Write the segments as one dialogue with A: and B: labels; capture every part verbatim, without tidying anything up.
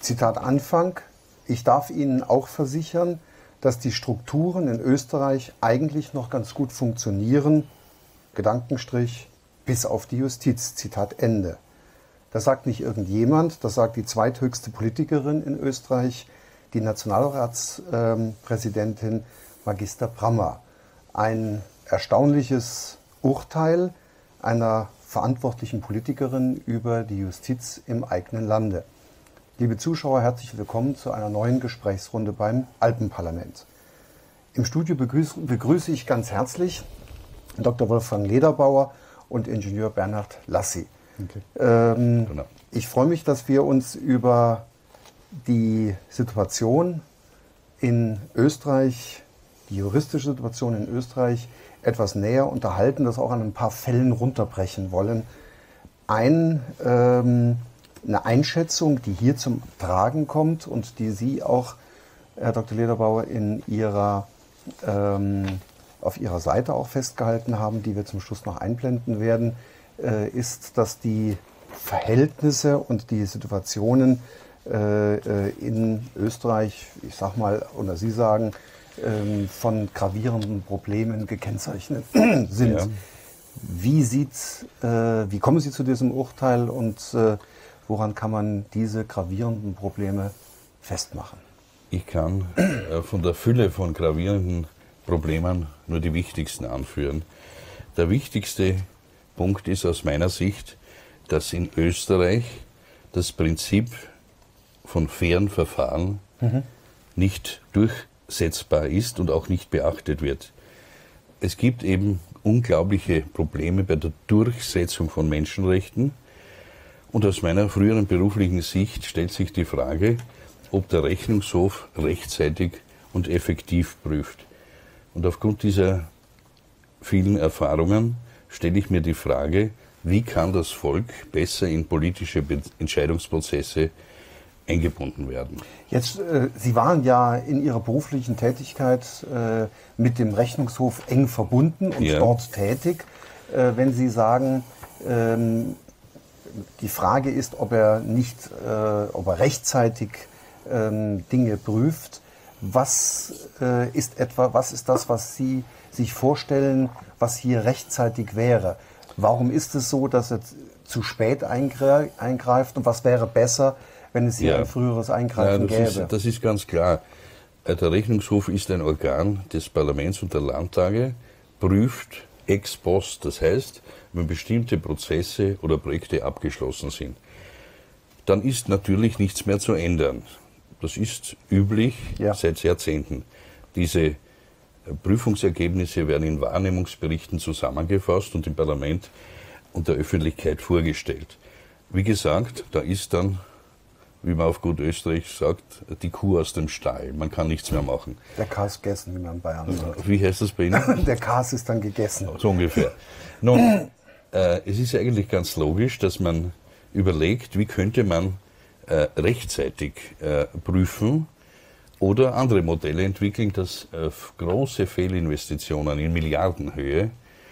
A: Zitat Anfang: Ich darf Ihnen auch versichern, dass die Strukturen in Österreich eigentlich noch ganz gut funktionieren. Gedankenstrich, bis auf die Justiz. Zitat Ende. Das sagt nicht irgendjemand, das sagt die zweithöchste Politikerin in Österreich, die Nationalratspräsidentin äh, Magister Brammer. Ein erstaunliches Urteil einer verantwortlichen Politikerin über die Justiz im eigenen Lande. Liebe Zuschauer, herzlich willkommen zu einer neuen Gesprächsrunde beim Alpenparlament. Im Studio begrüße, begrüße ich ganz herzlich Doktor Wolfgang Lederbauer und Ingenieur Bernhard Lassi. Okay. Ähm, genau. Ich freue mich, dass wir uns über die Situation in Österreich, die juristische Situation in Österreich etwas näher unterhalten, das auch an ein paar Fällen runterbrechen wollen. Ein, ähm, eine Einschätzung, die hier zum Tragen kommt und die Sie auch, Herr Doktor Lederbauer, in Ihrer, ähm, auf Ihrer Seite auch festgehalten haben, die wir zum Schluss noch einblenden werden, äh, ist, dass die Verhältnisse und die Situationen äh, in Österreich, ich sag mal, oder Sie sagen, äh, von gravierenden Problemen gekennzeichnet sind. Ja. Wie sieht's, äh, wie kommen Sie zu diesem Urteil und äh, woran kann man diese gravierenden Probleme festmachen?
B: Ich kann äh, von der Fülle von gravierenden Problemen nur die wichtigsten anführen. Der wichtigste Punkt ist aus meiner Sicht, dass in Österreich das Prinzip von fairen Verfahren mhm. nicht durchsetzbar ist und auch nicht beachtet wird. Es gibt eben unglaubliche Probleme bei der Durchsetzung von Menschenrechten. Und aus meiner früheren beruflichen Sicht stellt sich die Frage, ob der Rechnungshof rechtzeitig und effektiv prüft. Und aufgrund dieser vielen Erfahrungen stelle ich mir die Frage, wie kann das Volk besser in politische Be- Entscheidungsprozesse eingebunden werden?
A: Jetzt, äh, Sie waren ja in Ihrer beruflichen Tätigkeit äh, mit dem Rechnungshof eng verbunden und ja. dort tätig. Äh, wenn Sie sagen, ähm, die Frage ist, ob er nicht, äh, ob er rechtzeitig ähm, Dinge prüft. Was äh, ist etwa, was ist das, was Sie sich vorstellen, was hier rechtzeitig wäre? Warum ist es so, dass er zu spät eingreift und was wäre besser, wenn es hier ja. ein früheres Eingreifen
B: ja, das
A: gäbe?
B: Ist, das ist ganz klar. Der Rechnungshof ist ein Organ des Parlaments und der Landtage, prüft ex post, das heißt, wenn bestimmte Prozesse oder Projekte abgeschlossen sind. Dann ist natürlich nichts mehr zu ändern. Das ist üblich ja. seit Jahrzehnten. Diese Prüfungsergebnisse werden in Wahrnehmungsberichten zusammengefasst und im Parlament und der Öffentlichkeit vorgestellt. Wie gesagt, da ist dann, wie man auf gut Österreich sagt, die Kuh aus dem Stall. Man kann nichts mehr machen.
A: Der Kas gegessen, wie man in Bayern sagt.
B: Wie heißt das bei Ihnen?
A: Der Kas ist dann gegessen.
B: So ungefähr. Nun, äh, es ist eigentlich ganz logisch, dass man überlegt, wie könnte man äh, rechtzeitig äh, prüfen, oder andere Modelle entwickeln, dass äh, große Fehlinvestitionen in Milliardenhöhe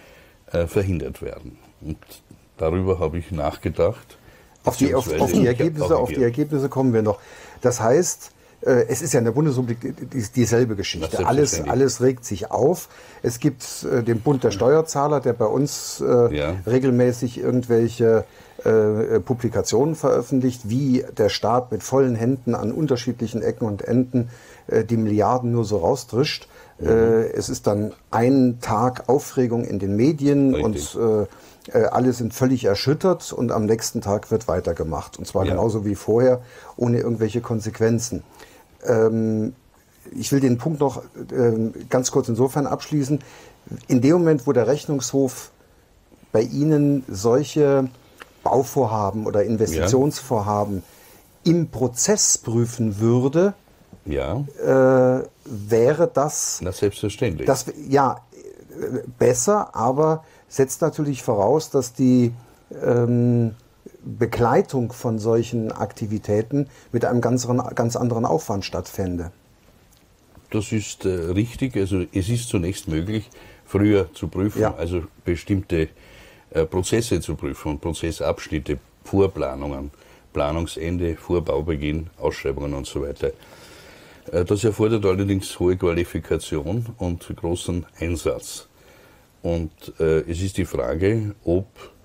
B: äh, verhindert werden. Und darüber habe ich nachgedacht.
A: Auf die, auf, auf, die Ergebnisse, auf die Ergebnisse kommen wir noch. Das heißt, äh, es ist ja in der Bundesrepublik die, dieselbe Geschichte. Alles, alles regt sich auf. Es gibt äh, den Bund der Steuerzahler, der bei uns äh, ja. regelmäßig irgendwelche äh, Publikationen veröffentlicht, wie der Staat mit vollen Händen an unterschiedlichen Ecken und Enden äh, die Milliarden nur so rausdrischt. Mhm. Äh, es ist dann ein Tag Aufregung in den Medien Richtig. und äh, alle sind völlig erschüttert und am nächsten Tag wird weitergemacht. Und zwar ja. genauso wie vorher, ohne irgendwelche Konsequenzen. Ähm, ich will den Punkt noch ähm, ganz kurz insofern abschließen. In dem Moment, wo der Rechnungshof bei Ihnen solche Bauvorhaben oder Investitionsvorhaben ja. im Prozess prüfen würde,
B: ja.
A: äh, wäre das...
B: Na, selbstverständlich.
A: Das, ja, besser, aber setzt natürlich voraus, dass die ähm, Begleitung von solchen Aktivitäten mit einem ganz, ganz anderen Aufwand stattfände.
B: Das ist äh, richtig. Also es ist zunächst möglich, früher zu prüfen, ja. also bestimmte äh, Prozesse zu prüfen, Prozessabschnitte, Vorplanungen, Planungsende, Vorbaubeginn, Ausschreibungen und so weiter. Das erfordert allerdings hohe Qualifikation und großen Einsatz. Und äh, es ist die Frage, ob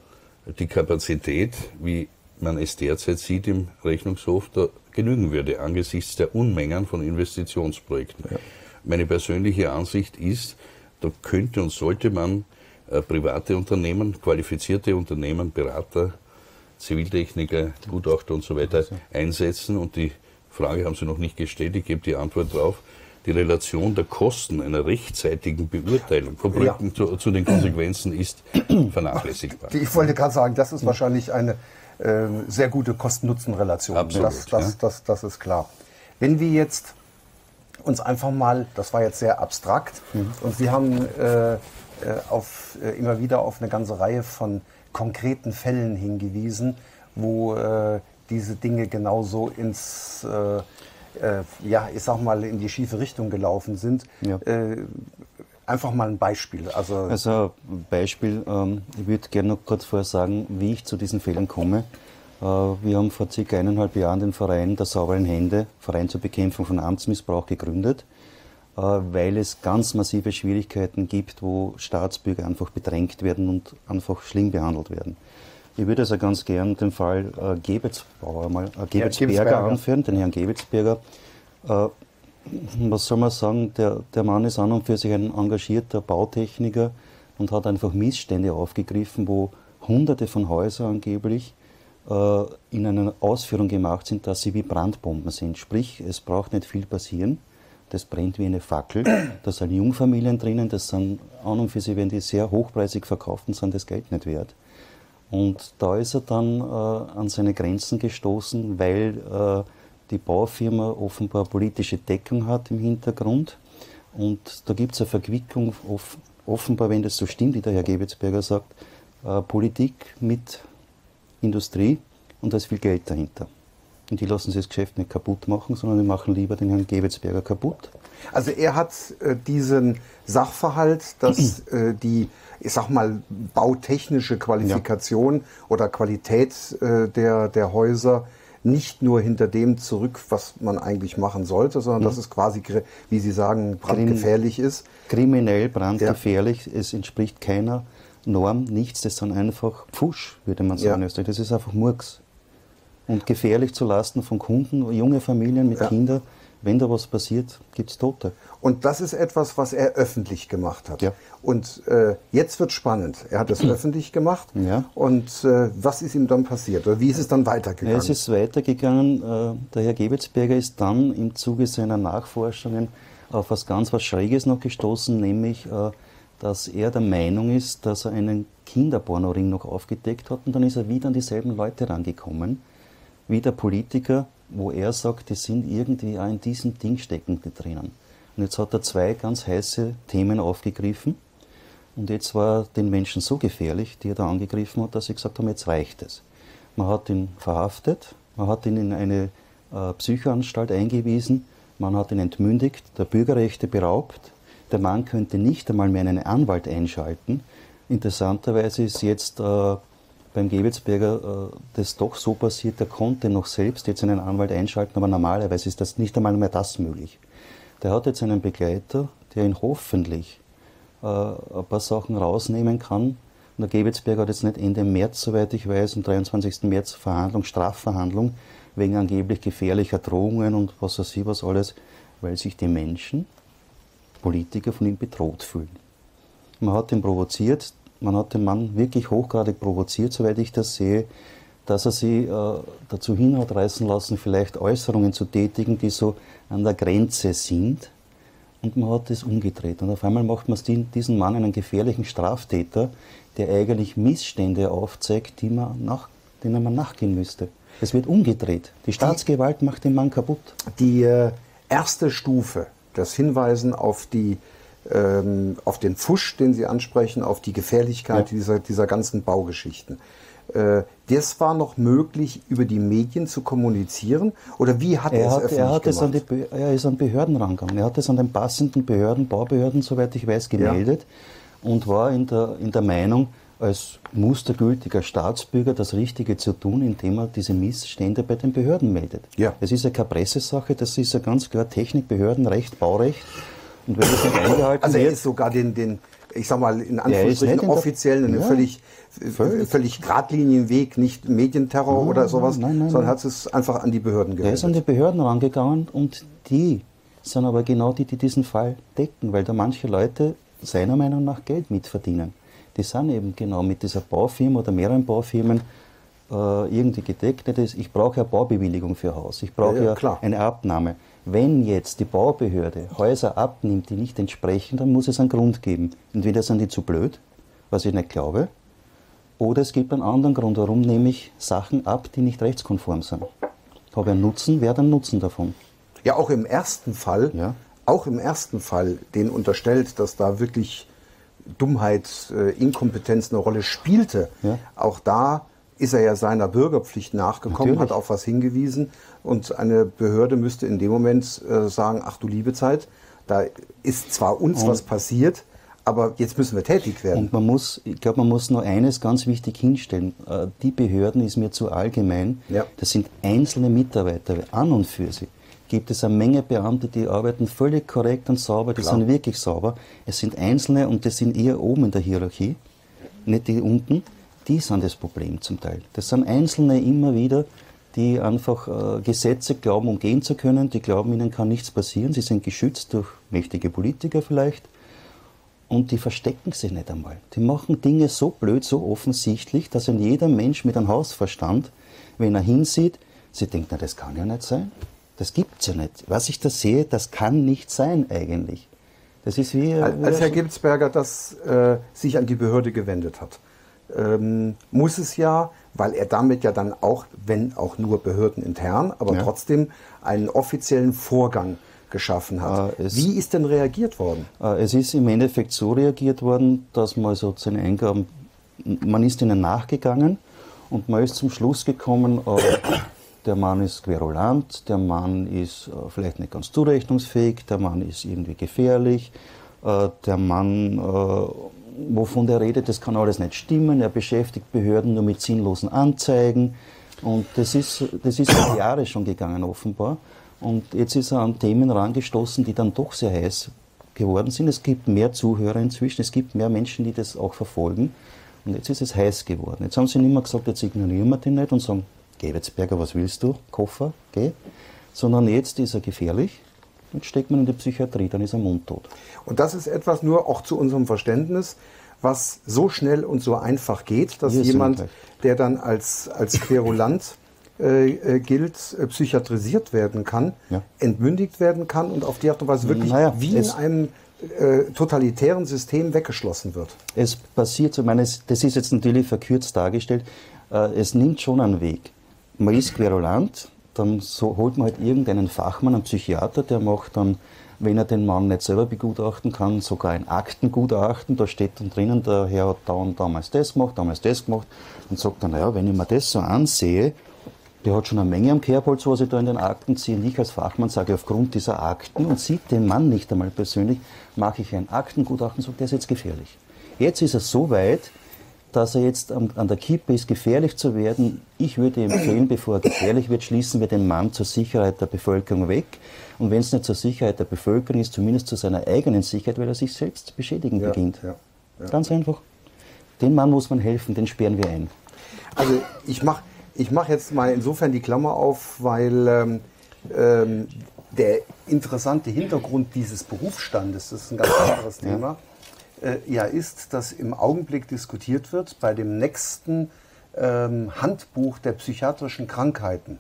B: die Kapazität, wie man es derzeit sieht im Rechnungshof, da genügen würde angesichts der Unmengen von Investitionsprojekten. Ja. Meine persönliche Ansicht ist, da könnte und sollte man äh, private Unternehmen, qualifizierte Unternehmen, Berater, Ziviltechniker, Gutachter und so weiter einsetzen. Und die Frage haben Sie noch nicht gestellt, ich gebe die Antwort drauf. Die Relation der Kosten einer rechtzeitigen Beurteilung von Projekten ja. zu, zu den Konsequenzen ist vernachlässigbar.
A: Ich wollte gerade sagen, das ist wahrscheinlich eine äh, sehr gute Kosten-Nutzen-Relation.
B: Absolut,
A: das, das,
B: ja.
A: das, das ist klar. Wenn wir jetzt uns einfach mal, das war jetzt sehr abstrakt, mhm. und Sie haben äh, auf, äh, immer wieder auf eine ganze Reihe von konkreten Fällen hingewiesen, wo äh, diese Dinge genauso ins, äh, äh, ja, ich sag mal, in die schiefe Richtung gelaufen sind. Ja. Äh, einfach mal ein Beispiel. Also,
C: also ein Beispiel, ähm, ich würde gerne noch kurz vorher sagen, wie ich zu diesen Fällen komme. Äh, wir haben vor circa eineinhalb Jahren den Verein der sauberen Hände, Verein zur Bekämpfung von Amtsmissbrauch, gegründet, äh, weil es ganz massive Schwierigkeiten gibt, wo Staatsbürger einfach bedrängt werden und einfach schlimm behandelt werden. Ich würde also ganz gern den Fall äh, Gebetsbauer mal, äh, Gebetsberger, ja, Gebetsberger anführen, den Herrn Gebetsberger. Äh, was soll man sagen, der, der Mann ist an und für sich ein engagierter Bautechniker und hat einfach Missstände aufgegriffen, wo Hunderte von Häusern angeblich äh, in einer Ausführung gemacht sind, dass sie wie Brandbomben sind. Sprich, es braucht nicht viel passieren. Das brennt wie eine Fackel. Da sind Jungfamilien drinnen, das sind an und für sich, wenn die sehr hochpreisig verkauft sind, das Geld nicht wert. Und da ist er dann äh, an seine Grenzen gestoßen, weil äh, die Baufirma offenbar politische Deckung hat im Hintergrund. Und da gibt es eine Verquickung, off offenbar, wenn das so stimmt, wie der Herr Gebetsberger sagt, äh, Politik mit Industrie, und da ist viel Geld dahinter. Und die lassen sich das Geschäft nicht kaputt machen, sondern die machen lieber den Herrn Gebetsberger kaputt.
A: Also er hat äh, diesen Sachverhalt, dass äh, die, ich sag mal, bautechnische Qualifikation ja. oder Qualität äh, der, der Häuser nicht nur hinter dem zurück, was man eigentlich machen sollte, sondern mhm. dass es quasi, wie Sie sagen, brandgefährlich ist.
C: Kriminell, brandgefährlich, ja. Es entspricht keiner Norm, nichts, das ist dann einfach Pfusch, würde man sagen. Ja. Das ist einfach Murks. Und gefährlich zu Lasten von Kunden, junge Familien mit ja. Kindern. Wenn da was passiert, gibt es Tote.
A: Und das ist etwas, was er öffentlich gemacht hat.
C: Ja.
A: Und äh, jetzt wird spannend. Er hat es öffentlich gemacht.
C: Ja.
A: Und äh, was ist ihm dann passiert? Oder wie ist es dann weitergegangen?
C: Ja, es ist weitergegangen. Äh, der Herr Gebetsberger ist dann im Zuge seiner Nachforschungen auf was ganz was Schräges noch gestoßen, nämlich, äh, dass er der Meinung ist, dass er einen Kinderpornoring noch aufgedeckt hat. Und dann ist er wieder an dieselben Leute rangekommen, wie der Politiker, wo er sagt, die sind irgendwie auch in diesem Ding stecken die drinnen. Und jetzt hat er zwei ganz heiße Themen aufgegriffen. Und jetzt war den Menschen so gefährlich, die er da angegriffen hat, dass sie gesagt haben, jetzt reicht es. Man hat ihn verhaftet, man hat ihn in eine äh, Psychoanstalt eingewiesen, man hat ihn entmündigt, der Bürgerrechte beraubt. Der Mann könnte nicht einmal mehr einen Anwalt einschalten. Interessanterweise ist jetzt äh, beim Gebetsberger äh, das doch so passiert, er konnte noch selbst jetzt einen Anwalt einschalten, aber normalerweise ist das nicht einmal mehr das möglich. Der hat jetzt einen Begleiter, der ihn hoffentlich äh, ein paar Sachen rausnehmen kann. Und der Gebetsberger hat jetzt nicht Ende März, soweit ich weiß, am dreiundzwanzigsten März Verhandlung, Strafverhandlung, wegen angeblich gefährlicher Drohungen und was weiß ich was alles, weil sich die Menschen, Politiker, von ihm bedroht fühlen. Man hat ihn provoziert, man hat den Mann wirklich hochgradig provoziert, soweit ich das sehe, dass er sie äh, dazu hin hat reißen lassen, vielleicht Äußerungen zu tätigen, die so an der Grenze sind. Und man hat das umgedreht. Und auf einmal macht man diesen Mann einen gefährlichen Straftäter, der eigentlich Missstände aufzeigt, die man nach, denen man nachgehen müsste. Es wird umgedreht. Die Staatsgewalt macht den Mann kaputt.
A: Die äh, erste Stufe, das Hinweisen auf die ähm, auf den Pfusch, den Sie ansprechen, auf die Gefährlichkeit ja. dieser, dieser ganzen Baugeschichten. Äh, das war noch möglich, über die Medien zu kommunizieren? Oder wie hat er, er es hat, öffentlich
C: er hat
A: gemacht?
C: Es an die, er ist an Behörden rangegangen. Er hat es an den passenden Behörden, Baubehörden, soweit ich weiß, gemeldet ja. und war in der, in der Meinung, als mustergültiger Staatsbürger das Richtige zu tun, indem er diese Missstände bei den Behörden meldet.
A: Ja.
C: Das ist ja keine Pressesache, das ist ja ganz klar Technik, Behördenrecht, Baurecht. Und wenn das nicht eingehalten
A: Also er
C: wird,
A: ist sogar den, den ich sag mal, in
C: ist
A: Anführungsstrichen
C: nicht in der-
A: offiziellen, einen
C: Ja.
A: völlig,
C: Völlig.
A: völlig geradlinigen Weg, nicht Medienterror
C: Nein,
A: oder sowas,
C: nein, nein,
A: sondern
C: nein.
A: hat es einfach an die Behörden
C: der ist an
A: gewendet.
C: die Behörden rangegangen und die sind aber genau die, die diesen Fall decken, weil da manche Leute seiner Meinung nach Geld mitverdienen. Die sind eben genau mit dieser Baufirma oder mehreren Baufirmen äh, irgendwie gedeckt. Das, ich brauche ja Baubewilligung für Haus, ich brauche
A: Ja, ja,
C: ja,
A: klar.
C: eine Abnahme. Wenn jetzt die Baubehörde Häuser abnimmt, die nicht entsprechen, dann muss es einen Grund geben. Entweder sind die zu blöd, was ich nicht glaube, oder es gibt einen anderen Grund, warum nehme ich Sachen ab, die nicht rechtskonform sind. Habe ich einen Nutzen, wer hat einen Nutzen davon?
A: Ja, auch im ersten Fall,
C: Ja.
A: auch im ersten Fall, den unterstellt, dass da wirklich Dummheit, äh, Inkompetenz eine Rolle spielte.
C: Ja.
A: Auch da ist er ja seiner Bürgerpflicht nachgekommen,
C: Natürlich.
A: hat auf was hingewiesen und eine Behörde müsste in dem Moment äh, sagen, ach du liebe Zeit, da ist zwar uns
C: Und-
A: was passiert, aber jetzt müssen wir tätig werden.
C: Und man muss, ich glaube, man muss nur eines ganz wichtig hinstellen. Äh, Die Behörden ist mir zu allgemein.
A: Ja.
C: Das sind einzelne Mitarbeiter. An und für sich gibt es eine Menge Beamte, die arbeiten völlig korrekt und sauber. Die
A: Klar.
C: sind wirklich sauber. Es sind Einzelne und das sind eher oben in der Hierarchie, nicht die unten. Die sind das Problem zum Teil. Das sind Einzelne immer wieder, die einfach äh, Gesetze glauben, umgehen zu können. Die glauben, ihnen kann nichts passieren. Sie sind geschützt durch mächtige Politiker vielleicht. Und die verstecken sich nicht einmal. Die machen Dinge so blöd, so offensichtlich, dass ein jeder Mensch mit einem Hausverstand, wenn er hinsieht, sie denkt, na, das kann ja nicht sein. Das gibt's ja nicht. Was ich da sehe, das kann nicht sein eigentlich. Das ist wie...
A: Als, als Herr Gibsberger das äh, sich an die Behörde gewendet hat, ähm, muss es ja, weil er damit ja dann auch, wenn auch nur behördenintern, aber
C: Ja.
A: trotzdem einen offiziellen Vorgang geschaffen hat.
C: Äh, es-
A: Wie ist denn reagiert worden?
C: Äh, Es ist im Endeffekt so reagiert worden, dass man also zu den Eingaben, man ist ihnen nachgegangen und man ist zum Schluss gekommen, äh, der Mann ist querulant, der Mann ist äh, vielleicht nicht ganz zurechnungsfähig, der Mann ist irgendwie gefährlich, äh, der Mann, äh, wovon der redet, das kann alles nicht stimmen, er beschäftigt Behörden nur mit sinnlosen Anzeigen und das ist, das ist über Jahre schon gegangen offenbar. Und jetzt ist er an Themen herangestoßen, die dann doch sehr heiß geworden sind. Es gibt mehr Zuhörer inzwischen, es gibt mehr Menschen, die das auch verfolgen. Und jetzt ist es heiß geworden. Jetzt haben sie nicht mehr gesagt, jetzt ignorieren wir den nicht und sagen, geh Wetzberger, was willst du? Koffer, geh. Sondern jetzt ist er gefährlich. Jetzt steckt man in die Psychiatrie, dann ist er mundtot.
A: Und das ist etwas nur auch zu unserem Verständnis, was so schnell und so einfach geht, dass
C: Wir sind
A: jemand,
C: gleich.
A: der dann als, als Querulant äh, äh, gilt, äh, psychiatrisiert werden kann,
C: Ja.
A: entmündigt werden kann und auf die Art und Weise wirklich
C: Naja,
A: wie in
C: es-
A: einem äh, totalitären System weggeschlossen wird.
C: Es passiert, so, ich meine, es- das ist jetzt natürlich verkürzt dargestellt, äh, es nimmt schon einen Weg. Man ist querulant, dann so holt man halt irgendeinen Fachmann, einen Psychiater, der macht dann, wenn er den Mann nicht selber begutachten kann, sogar ein Aktengutachten, da steht dann drinnen, der Herr hat da und damals das gemacht, damals das gemacht und sagt dann, naja, wenn ich mir das so ansehe, der hat schon eine Menge am Kerbholz, was ich da in den Akten ziehe. Und ich als Fachmann sage, aufgrund dieser Akten und sieht den Mann nicht einmal persönlich, mache ich ein Aktengutachten und sage, der ist jetzt gefährlich. Jetzt ist er so weit, dass er jetzt an, an der Kippe ist, gefährlich zu werden. Ich würde empfehlen, bevor er gefährlich wird, schließen wir den Mann zur Sicherheit der Bevölkerung weg. Und wenn es nicht zur Sicherheit der Bevölkerung ist, zumindest zu seiner eigenen Sicherheit, weil er sich selbst beschädigen
A: Ja,
C: beginnt.
A: ja, ja.
C: Ganz einfach. Den Mann muss man helfen, den sperren wir ein.
A: Also ich mache ich mach jetzt mal insofern die Klammer auf, weil ähm, ähm, der interessante Hintergrund dieses Berufsstandes, das ist ein ganz anderes Thema, äh, ja ist, dass im Augenblick diskutiert wird bei dem nächsten ähm, Handbuch der psychiatrischen Krankheiten.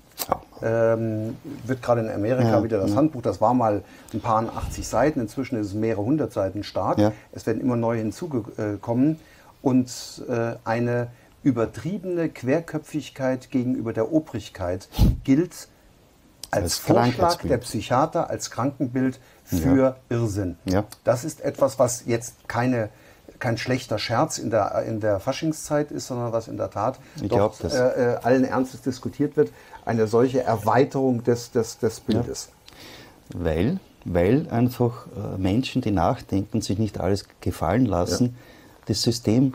A: Ähm, wird gerade in Amerika
C: Ja,
A: wieder das
C: ja.
A: Handbuch, das war mal ein paar achtzig Seiten, inzwischen ist es mehrere hundert Seiten stark.
C: Ja.
A: Es werden immer neue hinzugekommen und äh, eine übertriebene Querköpfigkeit gegenüber der Obrigkeit gilt als,
C: Als
A: Vorschlag
C: Krankheitsbild.
A: der Psychiater, als Krankenbild für Irrsinn.
C: Ja.
A: Das ist etwas, was jetzt keine, kein schlechter Scherz in der, in der Faschingszeit ist, sondern was in der Tat
C: Ich
A: doch,
C: glaub das.
A: äh, äh, allen Ernstes diskutiert wird, eine solche Erweiterung des, des, des Bildes.
C: Weil, weil einfach äh, Menschen, die nachdenken, sich nicht alles gefallen lassen, das System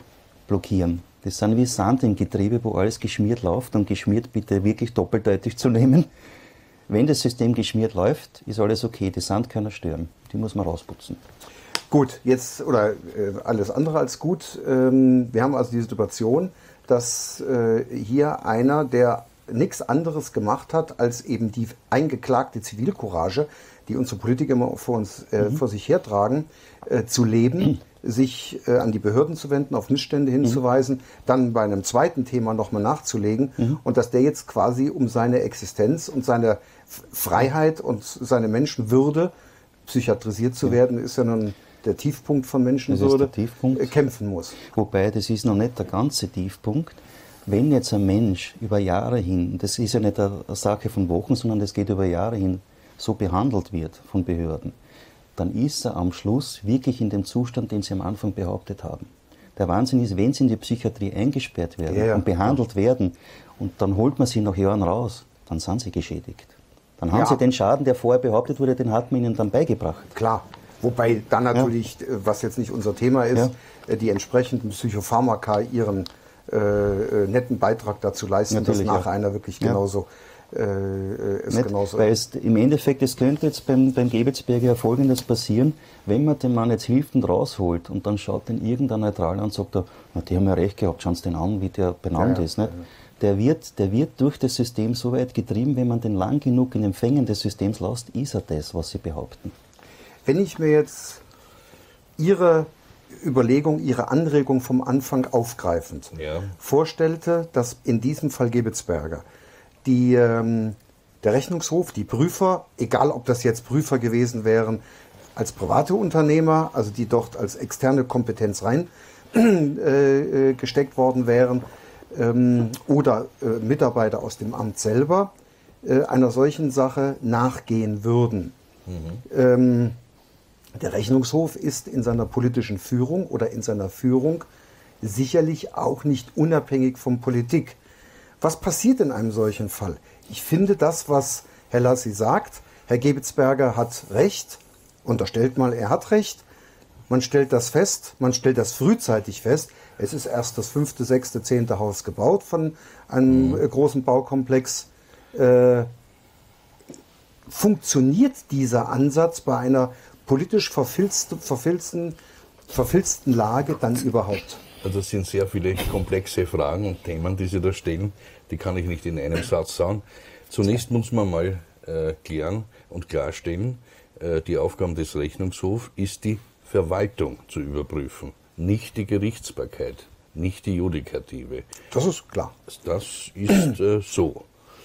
C: blockieren. Das sind wie Sand im Getriebe, wo alles geschmiert läuft, und geschmiert bitte wirklich doppeldeutig zu nehmen. Wenn das System geschmiert läuft, ist alles okay. Die Sand kann er stören. Die muss man rausputzen.
A: Gut, jetzt, oder äh, alles andere als gut. Ähm, wir haben also die Situation, dass äh, hier einer, der nichts anderes gemacht hat, als eben die eingeklagte Zivilcourage, die unsere Politiker immer vor, uns, äh, mhm. vor sich hertragen, äh, zu leben, mhm. sich äh, an die Behörden zu wenden, auf Missstände hinzuweisen, mhm. dann bei einem zweiten Thema nochmal nachzulegen mhm. und dass der jetzt quasi um seine Existenz und seine Freiheit und seine Menschenwürde, psychiatrisiert zu ja. werden, ist ja nun der Tiefpunkt von Menschenwürde, Tiefpunkt. kämpfen muss.
C: Wobei, das ist noch nicht der ganze Tiefpunkt. Wenn jetzt ein Mensch über Jahre hin, das ist ja nicht eine Sache von Wochen, sondern das geht über Jahre hin, so behandelt wird von Behörden, dann ist er am Schluss wirklich in dem Zustand, den sie am Anfang behauptet haben. Der Wahnsinn ist, wenn sie in die Psychiatrie eingesperrt werden ja, ja. und behandelt ja. werden und dann holt man sie nach Jahren raus, dann sind sie geschädigt. Dann haben ja. sie den Schaden, der vorher behauptet wurde, den hat man ihnen dann beigebracht.
A: Klar. Wobei dann natürlich, ja. was jetzt nicht unser Thema ist, ja. die entsprechenden Psychopharmaka ihren äh, netten Beitrag dazu leisten, natürlich, dass nachher ja. einer wirklich genauso ja. äh, es
C: Nicht,
A: genauso
C: weil es im Endeffekt, es könnte jetzt beim, beim Gebetsberger ja Folgendes passieren, wenn man den Mann jetzt hilft und rausholt und dann schaut den irgendein Neutral an und sagt, na, die haben ja recht gehabt, schauen Sie den an, wie der benannt ja, ja. ist. Nicht? Der wird, der wird durch das System so weit getrieben, wenn man den lang genug in den Fängen des Systems lässt, ist er das, was sie behaupten.
A: Wenn ich mir jetzt Ihre Überlegung, Ihre Anregung vom Anfang aufgreifend ja. vorstellte, dass in diesem Fall Gebetsberger die, ähm, der Rechnungshof, die Prüfer, egal ob das jetzt Prüfer gewesen wären, als private Unternehmer, also die dort als externe Kompetenz rein äh, gesteckt worden wären, ähm, oder äh, Mitarbeiter aus dem Amt selber, äh, einer solchen Sache nachgehen würden. Mhm. Ähm, Der Rechnungshof ist in seiner politischen Führung oder in seiner Führung sicherlich auch nicht unabhängig von Politik. Was passiert in einem solchen Fall? Ich finde das, was Herr Lassi sagt, Herr Gebetsberger hat Recht, unterstellt mal, er hat Recht, man stellt das fest, man stellt das frühzeitig fest, es ist erst das fünfte, sechste, zehnte Haus gebaut von einem mhm. großen Baukomplex. Äh, funktioniert dieser Ansatz bei einer politisch verfilzten, verfilzten, verfilzten Lage dann überhaupt?
B: Also das sind sehr viele komplexe Fragen und Themen, die Sie da stellen. Die kann ich nicht in einem Satz sagen. Zunächst muss man mal äh, klären und klarstellen, äh, die Aufgabe des Rechnungshofs ist, die Verwaltung zu überprüfen, nicht die Gerichtsbarkeit, nicht die Judikative.
A: Das ist klar.
B: Das ist äh, so.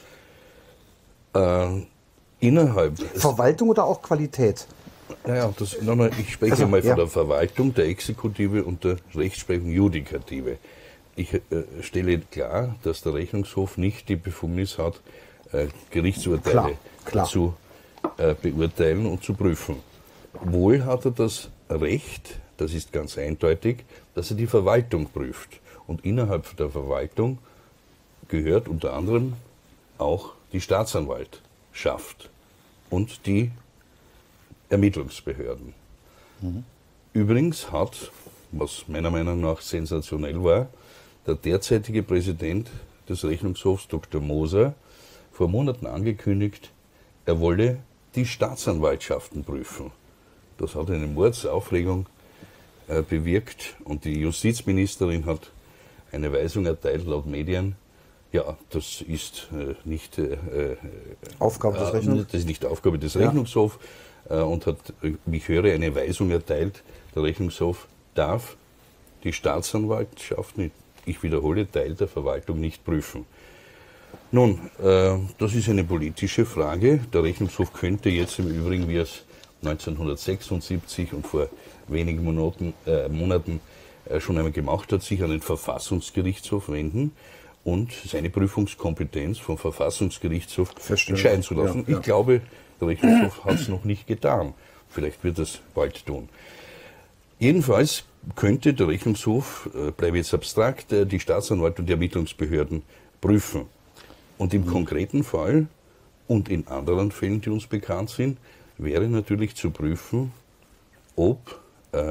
B: Äh, innerhalb...
A: Verwaltung oder auch Qualität?
B: Naja, das, no, no, ich spreche also, mal von ja. der Verwaltung, der Exekutive und der Rechtsprechung Judikative. Ich äh, stelle klar, dass der Rechnungshof nicht die Befugnis hat, äh, Gerichtsurteile klar, klar. zu äh, beurteilen und zu prüfen. Wohl hat er das Recht, das ist ganz eindeutig, dass er die Verwaltung prüft. Und innerhalb der Verwaltung gehört unter anderem auch die Staatsanwaltschaft und die Ermittlungsbehörden. Mhm. Übrigens hat, was meiner Meinung nach sensationell war, der derzeitige Präsident des Rechnungshofs, Doktor Moser, vor Monaten angekündigt, er wolle die Staatsanwaltschaften prüfen. Das hat eine Mordsaufregung äh, bewirkt und die Justizministerin hat eine Weisung erteilt, laut Medien. Ja, das ist äh, nicht, äh,
A: Aufgabe des Rechnungshofs.
B: Das ist nicht Aufgabe des Rechnungshofs. Ja. Und hat, wie ich höre, eine Weisung erteilt, der Rechnungshof darf die Staatsanwaltschaft, ich wiederhole, Teil der Verwaltung nicht prüfen. Nun, äh, das ist eine politische Frage. Der Rechnungshof könnte jetzt im Übrigen, wie es neunzehnhundertsechsundsiebzig und vor wenigen Monaten, äh, Monaten äh, schon einmal gemacht hat, sich an den Verfassungsgerichtshof wenden und seine Prüfungskompetenz vom Verfassungsgerichtshof entscheiden zu lassen. Ja, ja. Ich glaube, der Rechnungshof hat es noch nicht getan. Vielleicht wird es bald tun. Jedenfalls könnte der Rechnungshof, äh, bleibe jetzt abstrakt, äh, die Staatsanwalt und die Ermittlungsbehörden prüfen. Und im mhm. konkreten Fall und in anderen Fällen, die uns bekannt sind, wäre natürlich zu prüfen, ob äh,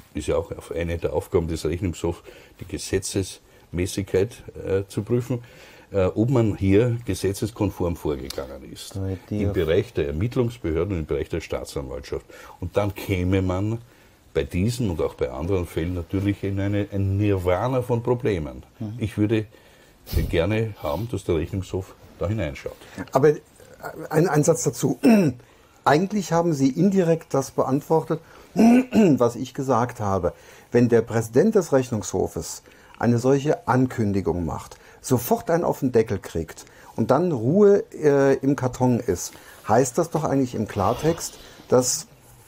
B: ist ja auch eine der Aufgaben des Rechnungshofs, die Gesetzesmäßigkeit äh, zu prüfen, äh, ob man hier gesetzeskonform vorgegangen ist. Im Bereich der Ermittlungsbehörden und im Bereich der Staatsanwaltschaft. Und dann käme man bei diesen und auch bei anderen Fällen natürlich in eine, ein Nirvana von Problemen. Mhm. Ich würde gerne haben, dass der Rechnungshof da hineinschaut.
A: Aber ein, ein Satz dazu. Eigentlich haben Sie indirekt das beantwortet, was ich gesagt habe. Wenn der Präsident des Rechnungshofes eine solche Ankündigung macht, sofort einen auf den Deckel kriegt und dann Ruhe äh, im Karton ist, heißt das doch eigentlich im Klartext, dass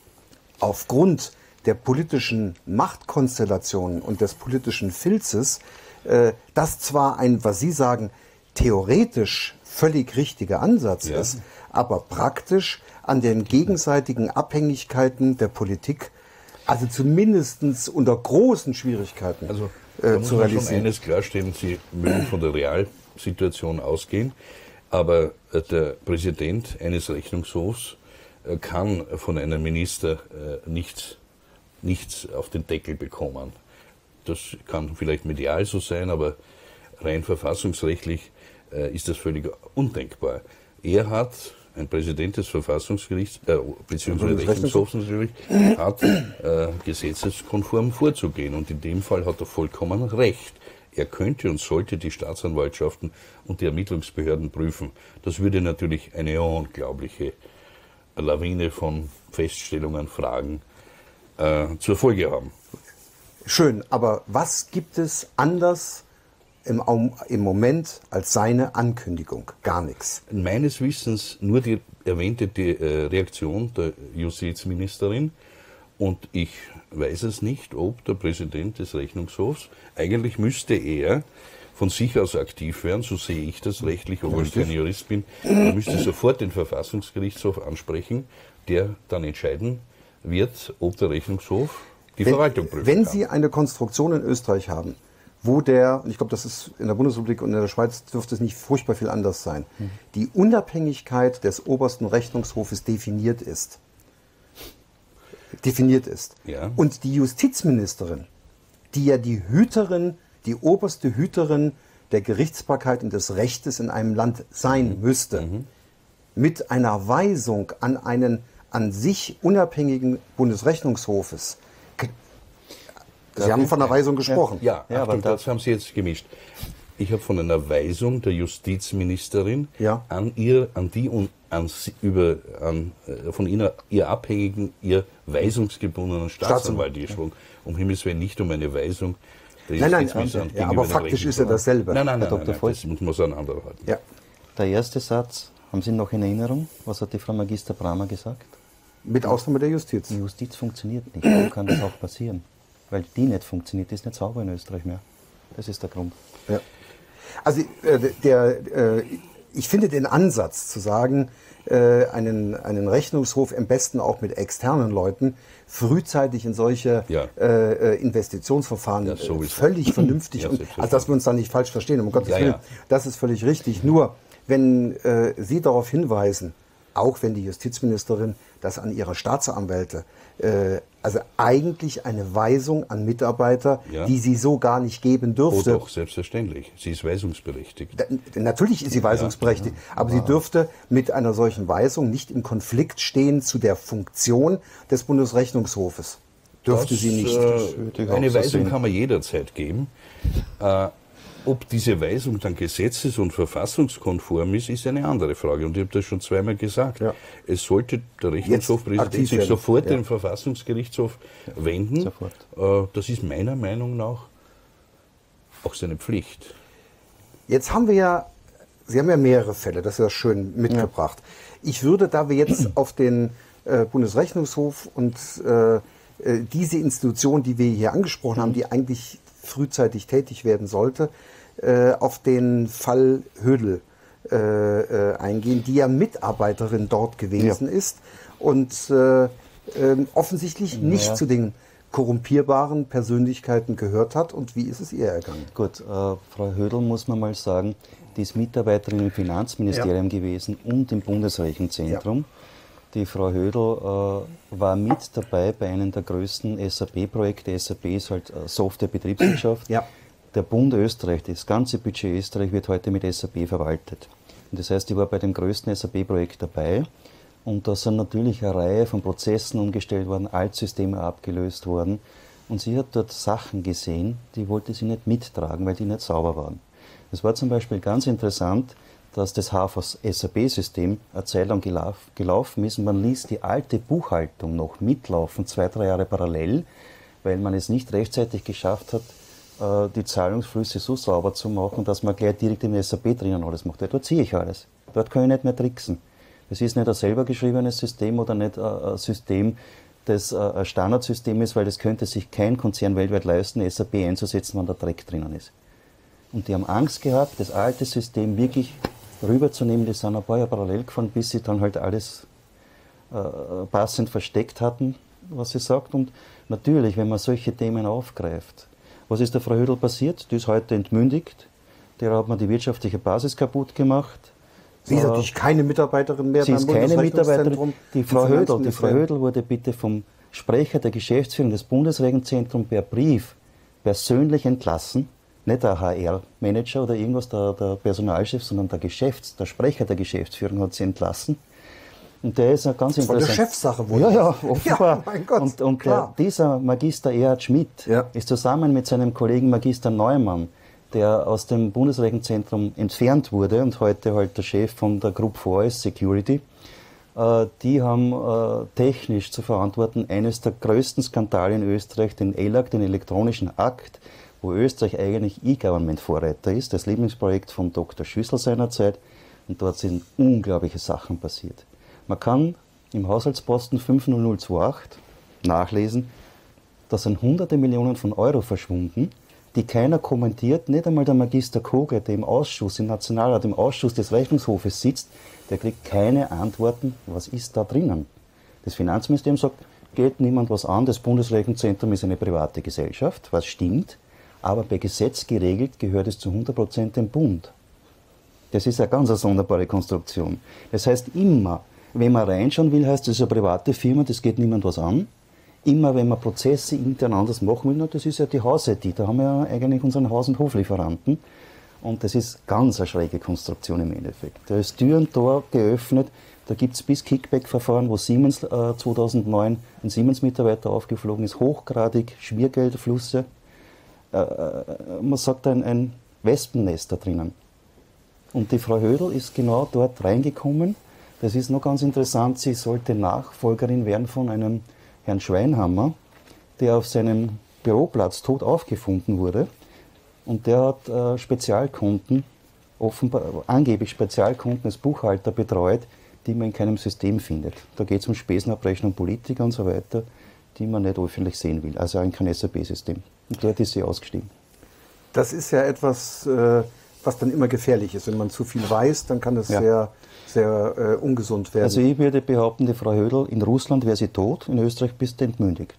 A: aufgrund der politischen Machtkonstellationen und des politischen Filzes äh, das zwar ein, was Sie sagen, theoretisch völlig richtiger Ansatz ja. ist, aber praktisch an den gegenseitigen Abhängigkeiten der Politik, also zumindest unter großen Schwierigkeiten
B: also, äh, zu realisieren. Da muss man schon eines klarstellen, Sie mögen von der Realsituation ausgehen, aber äh, der Präsident eines Rechnungshofs äh, kann von einem Minister äh, nichts, nichts auf den Deckel bekommen. Das kann vielleicht medial so sein, aber rein verfassungsrechtlich äh, ist das völlig undenkbar. Er hat, ein Präsident des Verfassungsgerichts, äh, beziehungsweise Rechnungshofs natürlich, hat äh, gesetzeskonform vorzugehen. Und in dem Fall hat er vollkommen recht. Er könnte und sollte die Staatsanwaltschaften und die Ermittlungsbehörden prüfen. Das würde natürlich eine unglaubliche Lawine von Feststellungen, Fragen äh, zur Folge haben.
A: Schön, aber was gibt es anders im, im Moment als seine Ankündigung? Gar nichts.
B: Meines Wissens nur die erwähnte die, äh, Reaktion der Justizministerin. Und ich weiß es nicht, ob der Präsident des Rechnungshofs, eigentlich müsste er von sich aus aktiv werden, so sehe ich das rechtlich, obwohl ich kein Jurist bin, er müsste sofort den Verfassungsgerichtshof ansprechen, der dann entscheiden wird, ob der Rechnungshof die
A: wenn,
B: Verwaltung prüfen
A: Wenn
B: kann.
A: Sie eine Konstruktion in Österreich haben, wo der, und ich glaube, das ist in der Bundesrepublik und in der Schweiz dürfte es nicht furchtbar viel anders sein, mhm. die Unabhängigkeit des obersten Rechnungshofes definiert ist, definiert ist.
B: Ja.
A: Und die Justizministerin, die ja die Hüterin, die oberste Hüterin der Gerichtsbarkeit und des Rechtes in einem Land sein mhm. müsste, mhm. mit einer Weisung an einen an sich unabhängigen Bundesrechnungshofes. Sie haben von einer Weisung gesprochen.
B: Ja, ja, Achtung, aber das haben Sie jetzt gemischt. Ich habe von einer Weisung der Justizministerin
A: ja.
B: an ihr, an die und an über an, von ihnen, ihr abhängigen, ihr weisungsgebundenen Staatsanwalt gesprochen. Um Himmels Willen nicht um eine Weisung der
A: nein, nein,
B: Justizministerin.
A: Ja, aber faktisch ist ja dasselbe.
B: Nein, nein, nein, nein, nein das muss man auseinanderhalten.
C: Ja. Der erste Satz, haben Sie noch in Erinnerung? Was hat die Frau Magister Brammer gesagt?
A: Mit Ausnahme der Justiz.
C: Die Justiz funktioniert nicht. Warum kann das auch passieren? Weil die nicht funktioniert, die ist nicht sauber in Österreich mehr. Das ist der Grund.
A: Ja. Also äh, der, äh, ich finde den Ansatz zu sagen, äh, einen, einen Rechnungshof am besten auch mit externen Leuten frühzeitig in solche ja. äh, Investitionsverfahren ja, völlig vernünftig, ja, und, also dass wir uns da nicht falsch verstehen, um Gottes ja, Willen, ja. das ist völlig richtig. Nur wenn äh, Sie darauf hinweisen, auch wenn die Justizministerin das an ihre Staatsanwälte, äh, also eigentlich eine Weisung an Mitarbeiter, ja. die sie so gar nicht geben dürfte.
B: Oh doch, selbstverständlich. Sie ist weisungsberechtigt.
A: Da, natürlich ist sie weisungsberechtigt, ja, ja. aber wow. sie dürfte mit einer solchen Weisung nicht im Konflikt stehen zu der Funktion des Bundesrechnungshofes. Dürfte
B: das,
A: sie nicht.
B: Äh, eine Weisung kann man jederzeit geben. Äh, Ob diese Weisung dann gesetzes- und verfassungskonform ist, ist eine andere Frage. Und ich habe das schon zweimal gesagt. Ja. Es sollte der Rechnungshofpräsident sich sofort ja. den Verfassungsgerichtshof wenden. Sofort. Das ist meiner Meinung nach auch seine Pflicht.
A: Jetzt haben wir ja, Sie haben ja mehrere Fälle, das ist ja schön mitgebracht. Ja. Ich würde, da wir jetzt auf den äh, Bundesrechnungshof und äh, diese Institution, die wir hier angesprochen mhm. haben, die eigentlich frühzeitig tätig werden sollte, äh, auf den Fall Hödel äh, äh, eingehen, die ja Mitarbeiterin dort gewesen ja. ist und äh, äh, offensichtlich naja. nicht zu den korrumpierbaren Persönlichkeiten gehört hat. Und wie ist es ihr ergangen?
C: Gut, äh, Frau Hödel, muss man mal sagen, die ist Mitarbeiterin im Finanzministerium ja. gewesen und im Bundesrechenzentrum. Die Frau Hödel äh, war mit dabei bei einem der größten S A P-Projekte. S A P ist halt Software-Betriebswirtschaft.
A: Ja.
C: Der Bund Österreich, das ganze Budget Österreich wird heute mit S A P verwaltet. Und das heißt, ich war bei dem größten S A P-Projekt dabei. Und da sind natürlich eine Reihe von Prozessen umgestellt worden, Altsysteme abgelöst worden. Und sie hat dort Sachen gesehen, die wollte sie nicht mittragen, weil die nicht sauber waren. Es war zum Beispiel ganz interessant, dass das H A V S A P-System eine Zeit lang gelauf, gelaufen ist und man ließ die alte Buchhaltung noch mitlaufen, zwei, drei Jahre parallel, weil man es nicht rechtzeitig geschafft hat, die Zahlungsflüsse so sauber zu machen, dass man gleich direkt im S A P drinnen alles macht. Dort ziehe ich alles. Dort kann ich nicht mehr tricksen. Das ist nicht ein selber geschriebenes System oder nicht ein System, das ein Standardsystem ist, weil das könnte sich kein Konzern weltweit leisten, S A P einzusetzen, wenn der Dreck drinnen ist. Und die haben Angst gehabt, das alte System wirklich rüberzunehmen. Die sind ein paar Jahre parallel gefahren, bis sie dann halt alles äh, passend versteckt hatten, was sie sagt. Und natürlich, wenn man solche Themen aufgreift, was ist der Frau Hödel passiert? Die ist heute entmündigt. Der hat man die wirtschaftliche Basis kaputt gemacht.
A: Sie ist natürlich keine Mitarbeiterin mehr
C: Sie
A: beim
C: ist keine Mitarbeiterin. Die Frau Hödel, die Frau
A: Finanzministerium.
C: Hödel wurde bitte vom Sprecher der Geschäftsführung des Bundesrechenzentrums per Brief persönlich entlassen. Nicht der H R-Manager oder irgendwas, der, der Personalchef, sondern der Geschäfts-, der Sprecher der Geschäftsführung hat sie entlassen. Und der ist eine ganz
A: Das war
C: interessant.
A: der Chefsache wohl.
C: Ja, ja, offenbar.
A: Ja, mein Gott,
C: und und
A: klar.
C: der, dieser Magister Erhard Schmidt
A: Ja.
C: ist zusammen mit seinem Kollegen Magister Neumann, der aus dem Bundesrechenzentrum entfernt wurde und heute halt der Chef von der Group vier ist, Security, äh, die haben äh, technisch zu verantworten eines der größten Skandale in Österreich, den E L A C, den elektronischen Akt, wo Österreich eigentlich E-Government-Vorreiter ist, das Lieblingsprojekt von Doktor Schüssel seinerzeit. Und dort sind unglaubliche Sachen passiert. Man kann im Haushaltsposten fünf null null zwei acht nachlesen, da sind hunderte Millionen von Euro verschwunden, die keiner kommentiert, nicht einmal der Magister Koge, der im Ausschuss, im Nationalrat, im Ausschuss des Rechnungshofes sitzt, der kriegt keine Antworten, was ist da drinnen. Das Finanzministerium sagt, geht niemand was an, das Bundesrechenzentrum ist eine private Gesellschaft, was stimmt, aber bei Gesetz geregelt gehört es zu hundert Prozent dem Bund. Das ist eine ganz eine sonderbare Konstruktion. Das heißt immer, wenn man reinschauen will, heißt das ist eine private Firma, das geht niemand was an. Immer wenn man Prozesse intern anders machen will, na, das ist ja die Haus-I T, da haben wir ja eigentlich unseren Haus- und Hoflieferanten. Und das ist ganz eine schräge Konstruktion im Endeffekt. Da ist Tür und Tor geöffnet, da gibt es bis Kickback-Verfahren, wo Siemens äh, zweitausendneun ein Siemens-Mitarbeiter aufgeflogen ist, hochgradig Schmiergeldflüsse. Äh, äh, man sagt ein, ein Wespennest da drinnen. Und die Frau Hödel ist genau dort reingekommen. Das ist noch ganz interessant, sie sollte Nachfolgerin werden von einem Herrn Schweinhammer, der auf seinem Büroplatz tot aufgefunden wurde. Und der hat äh, Spezialkonten, offenbar, angeblich Spezialkonten als Buchhalter betreut, die man in keinem System findet. Da geht es um Spesenabrechnung, Politiker und so weiter, die man nicht öffentlich sehen will. Also auch in kein S A P-System. Und dort ist sie ausgestiegen.
A: Das ist ja etwas, äh, was dann immer gefährlich ist. Wenn man zu viel weiß, dann kann das
C: Ja.
A: sehr, sehr äh, ungesund werden.
C: Also ich würde behaupten, die Frau Hödel, in Russland wäre sie tot, in Österreich bist du entmündigt.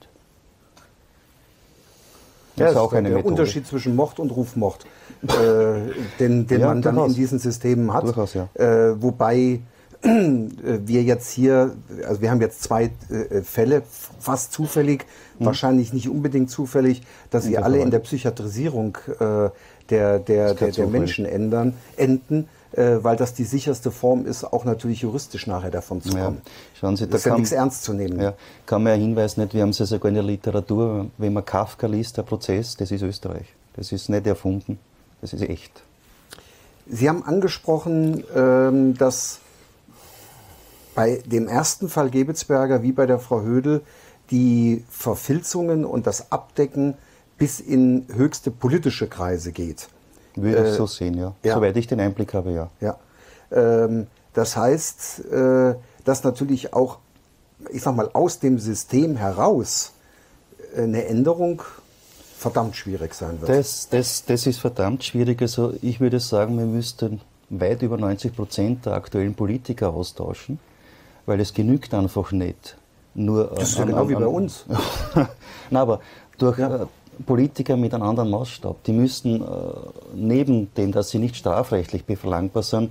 A: ja,
C: Das ist
A: das
C: auch
A: ist
C: eine
A: der
C: Methode.
A: Unterschied zwischen Mord und Rufmord, äh, den, den
C: Ja,
A: man dann
C: durchaus.
A: in diesen Systemen hat.
C: Durchaus, ja.
A: Äh, wobei äh, wir jetzt hier, also wir haben jetzt zwei äh, Fälle, f- fast zufällig,
C: Mhm.
A: wahrscheinlich nicht unbedingt zufällig, dass sie
C: der
A: alle in
C: Fall.
A: der Psychiatrisierung äh, der, der, der, der
C: Zufall.
A: Menschen ändern, enden, äh, weil das die sicherste Form ist, auch natürlich juristisch nachher davon zu
C: Ja.
A: kommen.
C: Schauen Sie, da
A: Das ist ja
C: kann,
A: nichts ernst zu nehmen.
C: ja, kann man ja hinweisen, nicht, wir haben es ja sogar in der Literatur, wenn man Kafka liest, der Prozess, das ist Österreich. Das ist nicht erfunden, das ist echt.
A: Sie haben angesprochen, ähm, dass bei dem ersten Fall Gebetsberger wie bei der Frau Hödel die Verfilzungen und das Abdecken bis in höchste politische Kreise geht.
C: Würde
A: Äh,
C: ich so sehen, ja.
A: ja.
C: Soweit ich den Einblick habe, ja.
A: Ja. Ähm, das heißt, äh, dass natürlich auch, ich sag mal, aus dem System heraus äh, eine Änderung verdammt schwierig sein wird.
C: Das, das, das ist verdammt schwierig. Also ich würde sagen, wir müssten weit über neunzig Prozent der aktuellen Politiker austauschen, weil es genügt einfach nicht. Nur,
A: Das ist ja genau wie bei uns.
C: Nein, aber durch
A: Ja.
C: äh, Politiker mit einem anderen Maßstab, die müssten äh, neben dem, dass sie nicht strafrechtlich beverlangbar sind,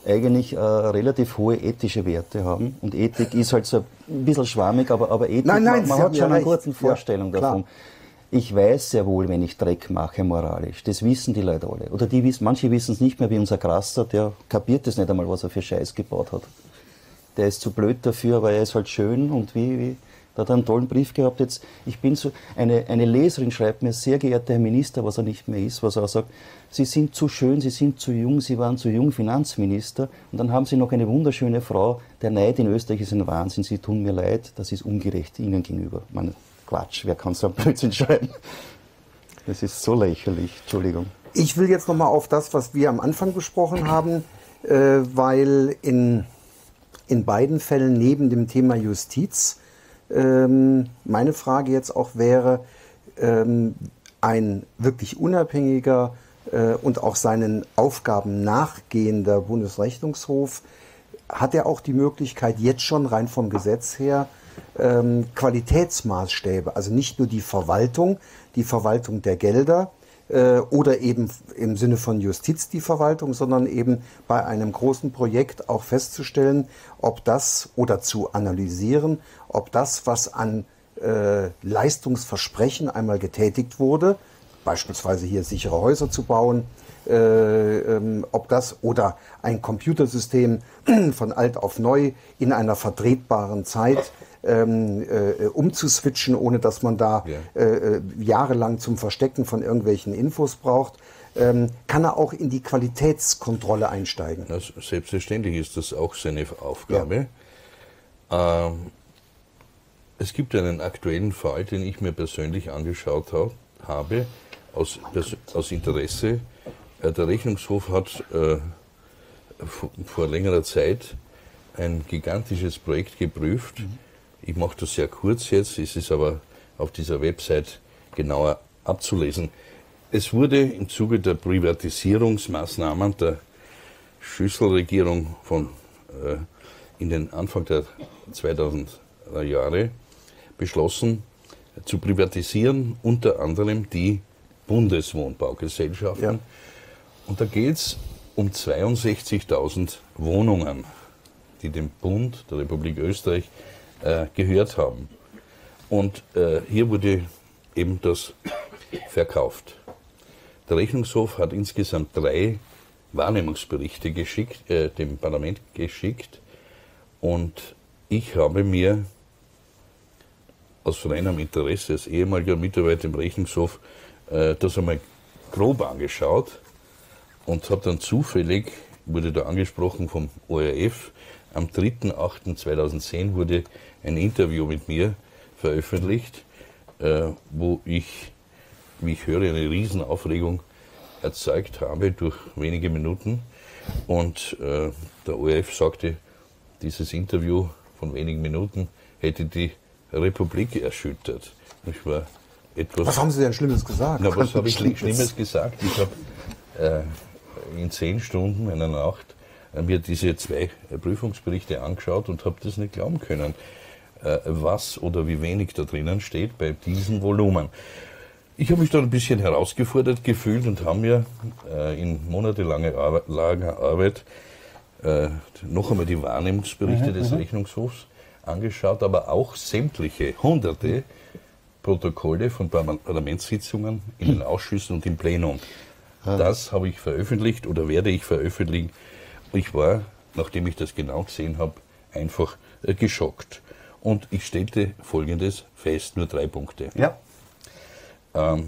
C: eigentlich äh, relativ hohe ethische Werte haben. Und Ethik ist halt so ein bisschen schwammig, aber, aber Ethik,
A: nein, nein,
C: man, man hat
A: ja
C: schon eine
A: recht.
C: gute Vorstellung
A: ja,
C: davon. Ich weiß sehr wohl, wenn ich Dreck mache moralisch. Das wissen die Leute alle. Oder die wissen, manche wissen es nicht mehr, wie unser Grasser, der kapiert das nicht einmal, was er für Scheiß gebaut hat. Der ist zu blöd dafür, aber er ist halt schön und wie, wie. Da hat er einen tollen Brief gehabt. Jetzt, ich bin so, eine, eine Leserin schreibt mir, sehr geehrter Herr Minister, was er nicht mehr ist, was er sagt, Sie sind zu schön, Sie sind zu jung, Sie waren zu jung Finanzminister. Und dann haben Sie noch eine wunderschöne Frau. Der Neid in Österreich ist ein Wahnsinn, Sie tun mir leid, das ist ungerecht Ihnen gegenüber. Man, Quatsch, wer kann so einen Blödsinn schreiben? Das ist so lächerlich, Entschuldigung.
A: Ich will jetzt nochmal auf das, was wir am Anfang besprochen haben, äh, weil in, in beiden Fällen neben dem Thema Justiz ähm, meine Frage jetzt auch wäre, ähm, ein wirklich unabhängiger äh, und auch seinen Aufgaben nachgehender Bundesrechnungshof, hat er auch die Möglichkeit, jetzt schon rein vom Gesetz her, ähm, Qualitätsmaßstäbe, also nicht nur die Verwaltung, die Verwaltung der Gelder, oder eben im Sinne von Justiz die Verwaltung, sondern eben bei einem großen Projekt auch festzustellen, ob das oder zu analysieren, ob das, was an äh, Leistungsversprechen einmal getätigt wurde, beispielsweise hier sichere Häuser zu bauen, äh, ähm, ob das oder ein Computersystem von alt auf neu in einer vertretbaren Zeit Ähm, äh, umzuswitchen, ohne dass man da ja. äh, jahrelang zum Verstecken von irgendwelchen Infos braucht, ähm, kann er auch in die Qualitätskontrolle einsteigen.
B: Das, selbstverständlich ist das auch seine Aufgabe. Ja. Ähm, es gibt einen aktuellen Fall, den ich mir persönlich angeschaut hab, habe, aus, das, aus Interesse. Äh, der Rechnungshof hat äh, vor, vor längerer Zeit ein gigantisches Projekt geprüft. Mhm. Ich mache das sehr kurz jetzt, es ist aber auf dieser Website genauer abzulesen. Es wurde im Zuge der Privatisierungsmaßnahmen der Schüsselregierung von äh, in den Anfang der zweitausender Jahre beschlossen, zu privatisieren, unter anderem die Bundeswohnbaugesellschaften. Ja. Und da geht es um zweiundsechzigtausend Wohnungen, die dem Bund der Republik Österreich äh, gehört haben. Und äh, hier wurde eben das verkauft. Der Rechnungshof hat insgesamt drei Wahrnehmungsberichte geschickt, äh, dem Parlament geschickt, und ich habe mir aus reinem Interesse als ehemaliger Mitarbeiter im Rechnungshof äh, das einmal grob angeschaut und habe dann zufällig, wurde da angesprochen vom O R F, am dritten achten zweitausendzehn wurde ein Interview mit mir veröffentlicht, äh, wo ich, wie ich höre, eine Riesenaufregung erzeugt habe durch wenige Minuten. Und äh, der O R F sagte, dieses Interview von wenigen Minuten hätte die Republik erschüttert. Ich war etwas,
A: was haben Sie denn Schlimmes gesagt?
B: Na, was habe ich Schlimmes gesagt? Ich habe äh, in zehn Stunden einer Nacht mir diese zwei Prüfungsberichte angeschaut und habe das nicht glauben können, äh, was oder wie wenig da drinnen steht bei diesem Volumen. Ich habe mich da ein bisschen herausgefordert gefühlt und habe mir äh, in monatelanger Arbeit, Arbeit äh, noch einmal die Wahrnehmungsberichte mhm, des Rechnungshofs angeschaut, aber auch sämtliche hunderte Protokolle von Parlamentssitzungen in den Ausschüssen und im Plenum. Das habe ich veröffentlicht oder werde ich veröffentlichen. Ich war, nachdem ich das genau gesehen habe, einfach äh, geschockt. Und ich stellte Folgendes fest, nur drei Punkte.
A: Ja.
B: Ähm,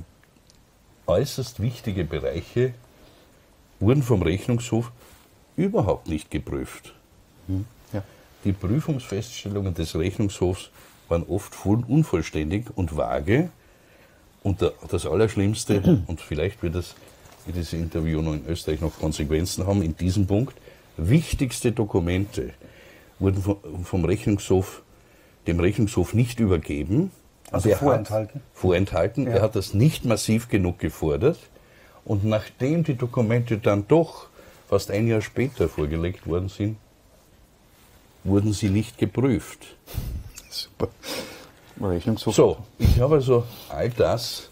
B: äußerst wichtige Bereiche wurden vom Rechnungshof überhaupt nicht geprüft.
C: Hm. Ja.
B: Die Prüfungsfeststellungen des Rechnungshofs waren oft unvollständig und vage. Und das Allerschlimmste, und vielleicht wird das, wird dieses Interview noch in Österreich noch Konsequenzen haben, in diesem Punkt, wichtigste Dokumente wurden vom Rechnungshof, dem Rechnungshof nicht übergeben.
A: Also
B: er
A: vorenthalten?
B: Hat, vorenthalten. Ja. Er hat das nicht massiv genug gefordert. Und nachdem die Dokumente dann doch fast ein Jahr später vorgelegt worden sind, wurden sie nicht geprüft.
C: Super. Rechnungshof.
B: So, ich habe also all das,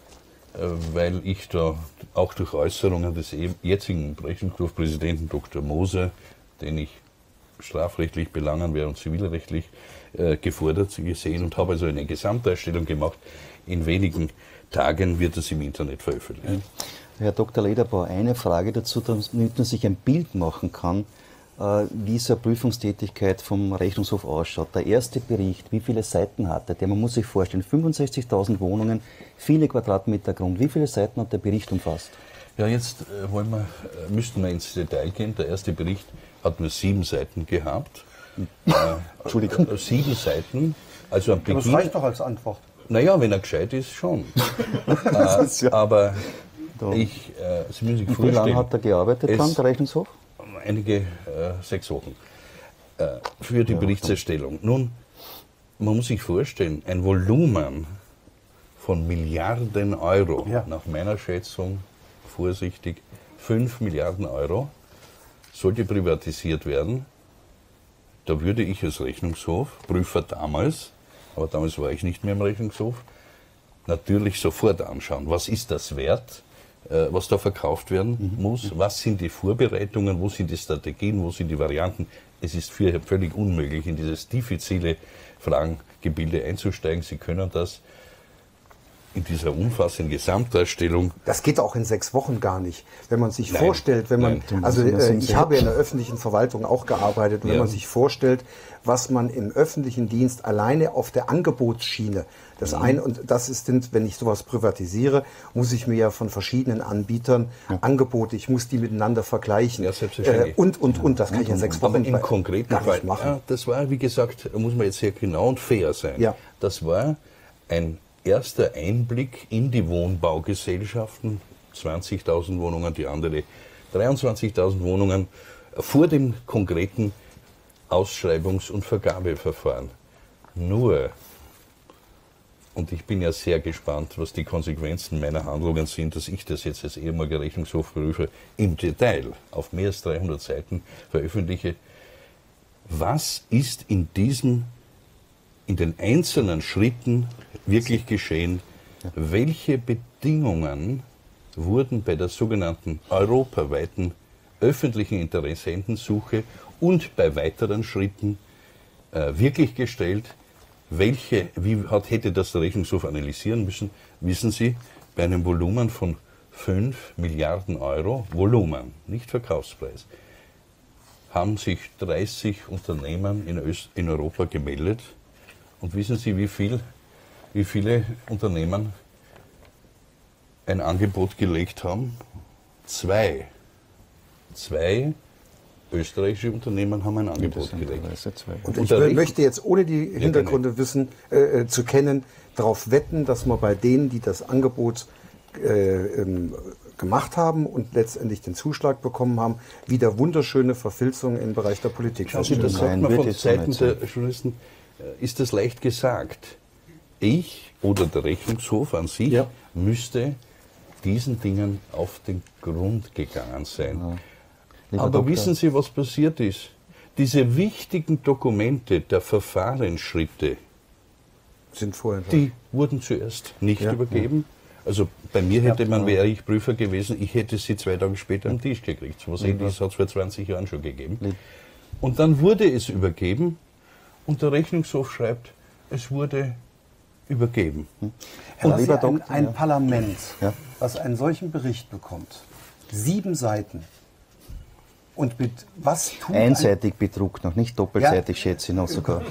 B: weil ich da auch durch Äußerungen des jetzigen Rechnungshofpräsidenten Doktor Moser den ich strafrechtlich belangen werde und zivilrechtlich äh, gefordert gesehen und habe also eine Gesamtdarstellung gemacht. In wenigen Tagen wird es im Internet veröffentlicht.
C: Herr Doktor Lederbauer, eine Frage dazu, damit man sich ein Bild machen kann, wie so eine Prüfungstätigkeit vom Rechnungshof ausschaut. Der erste Bericht, wie viele Seiten hatte der? Man muss sich vorstellen, fünfundsechzigtausend Wohnungen, viele Quadratmeter Grund. Wie viele Seiten hat der Bericht umfasst?
B: Ja, jetzt äh, wollen wir, äh, müssten wir ins Detail gehen. Der erste Bericht hat nur sieben Seiten gehabt. Äh, Entschuldigung. Äh, sieben Seiten. Also am Beginn.
A: Das reicht doch als Antwort.
B: Naja, wenn er gescheit ist, schon. äh, ist ja aber da. ich, äh, Sie müssen sich
C: Und
B: vorstellen.
C: Wie lange hat er gearbeitet dann, der Rechnungshof?
B: Einige, äh, sechs Wochen, äh, für die ja, Berichtserstellung. Nun, man muss sich vorstellen, ein Volumen von Milliarden Euro, ja. nach meiner Schätzung, vorsichtig, fünf Milliarden Euro, sollte privatisiert werden. Da würde ich als Rechnungshof, Prüfer damals, aber damals war ich nicht mehr im Rechnungshof, natürlich sofort anschauen, was ist das wert, was da verkauft werden muss, was sind die Vorbereitungen, wo sind die Strategien, wo sind die Varianten. Es ist völlig unmöglich, in dieses diffizile Fragengebilde einzusteigen. Sie können das in dieser umfassenden Gesamtdarstellung.
A: Das geht auch in sechs Wochen gar nicht. Wenn man sich
B: Nein.
A: vorstellt, wenn man,
B: Nein.
A: also äh, ich habe in der öffentlichen Verwaltung auch gearbeitet, wenn
B: ja.
A: man sich vorstellt, was man im öffentlichen Dienst alleine auf der Angebotsschiene, das mhm. ein und das ist, wenn ich sowas privatisiere, muss ich mir ja von verschiedenen Anbietern ja. Angebote, ich muss die miteinander vergleichen.
B: Ja, selbstverständlich.
A: Äh, und, und, und, das kann ich in sechs Wochen
B: Aber im konkreten Fall
A: machen.
B: Ja, das war, wie gesagt, muss man jetzt sehr genau und fair sein.
A: Ja.
B: Das war ein erster Einblick in die Wohnbaugesellschaften, zwanzigtausend Wohnungen, die andere dreiundzwanzigtausend Wohnungen, vor dem konkreten Ausschreibungs- und Vergabeverfahren. Nur, und ich bin ja sehr gespannt, was die Konsequenzen meiner Handlungen sind, dass ich das jetzt als ehemaliger Rechnungshofprüfer im Detail auf mehr als dreihundert Seiten veröffentliche. Was ist in diesem in den einzelnen Schritten wirklich geschehen? Welche Bedingungen wurden bei der sogenannten europaweiten öffentlichen Interessentensuche und bei weiteren Schritten äh, wirklich gestellt? Welche, wie hat, hätte das der Rechnungshof analysieren müssen? Wissen Sie, bei einem Volumen von fünf Milliarden Euro, Volumen, nicht Verkaufspreis, haben sich dreißig Unternehmen in, Öst, in Europa gemeldet. Und wissen Sie, wie, viel, wie viele Unternehmen ein Angebot gelegt haben? Zwei. Zwei österreichische Unternehmen haben ein Angebot gelegt.
A: Und ich und möchte jetzt, ohne die Hintergründe ja, wissen, äh, zu kennen, darauf wetten, dass man bei denen, die das Angebot äh, ähm, gemacht haben und letztendlich den Zuschlag bekommen haben, wieder wunderschöne Verfilzungen im Bereich der Politik.
B: Also das sagt man von Seiten der Journalisten, ist das leicht gesagt. Ich oder der Rechnungshof an sich ja. müsste diesen Dingen auf den Grund gegangen sein. Ja. Aber Doktor. Wissen Sie, was passiert ist? Diese wichtigen Dokumente der Verfahrensschritte,
A: sind vorher
B: die wurden zuerst nicht ja. übergeben. Also bei mir hätte man, wäre ich Prüfer gewesen, ich hätte sie zwei Tage später am Tisch gekriegt. So was Ähnliches hat es vor zwanzig Jahren schon gegeben. Und dann wurde es übergeben. Und der Rechnungshof schreibt, es wurde übergeben.
A: Herr Lassi, ein, ein ja. Parlament, ja. was einen solchen Bericht bekommt, sieben Seiten, und mit was tut
C: einseitig bedruckt, noch nicht doppelseitig, ja. schätze ich noch sogar.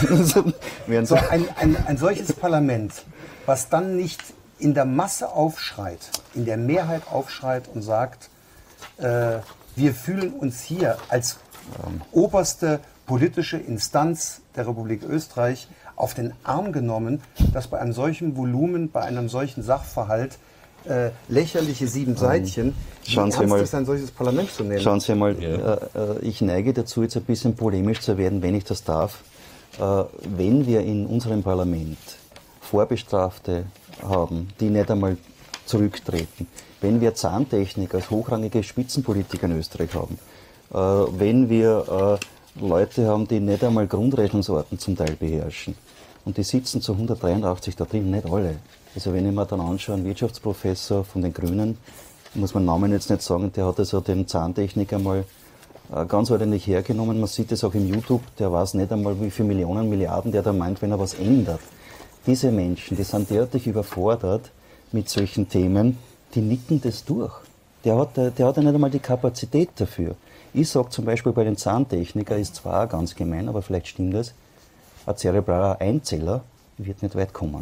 A: so ein, ein, ein solches Parlament, was dann nicht in der Masse aufschreit, in der Mehrheit aufschreit und sagt, äh, wir fühlen uns hier als ähm. oberste politische Instanz der Republik Österreich auf den Arm genommen, dass bei einem solchen Volumen, bei einem solchen Sachverhalt äh, lächerliche sieben ähm, Seitchen,
C: schauen Sie mal,
A: ist ein solches Parlament zu nehmen.
C: Schauen Sie mal, ja. äh, ich neige dazu, jetzt ein bisschen polemisch zu werden, wenn ich das darf. Äh, wenn wir in unserem Parlament Vorbestrafte haben, die nicht einmal zurücktreten, wenn wir Zahntechniker als hochrangige Spitzenpolitiker in Österreich haben, äh, wenn wir äh, Leute haben, die nicht einmal Grundrechnungsordnung zum Teil beherrschen. Und die sitzen zu hundertdreiundachtzig da drin, nicht alle. Also wenn ich mir dann anschaue, einen Wirtschaftsprofessor von den Grünen, muss man Namen jetzt nicht sagen, der hat also den Zahntechniker mal ganz ordentlich hergenommen. Man sieht es auch im YouTube, der weiß nicht einmal, wie viele Millionen, Milliarden der da meint, wenn er was ändert. Diese Menschen, die sind derartig überfordert mit solchen Themen, die nicken das durch. Der hat, der hat ja nicht einmal die Kapazität dafür. Ich sage zum Beispiel bei den Zahntechnikern, ist zwar auch ganz gemein, aber vielleicht stimmt das, ein zerebraler Einzeller wird nicht weit kommen.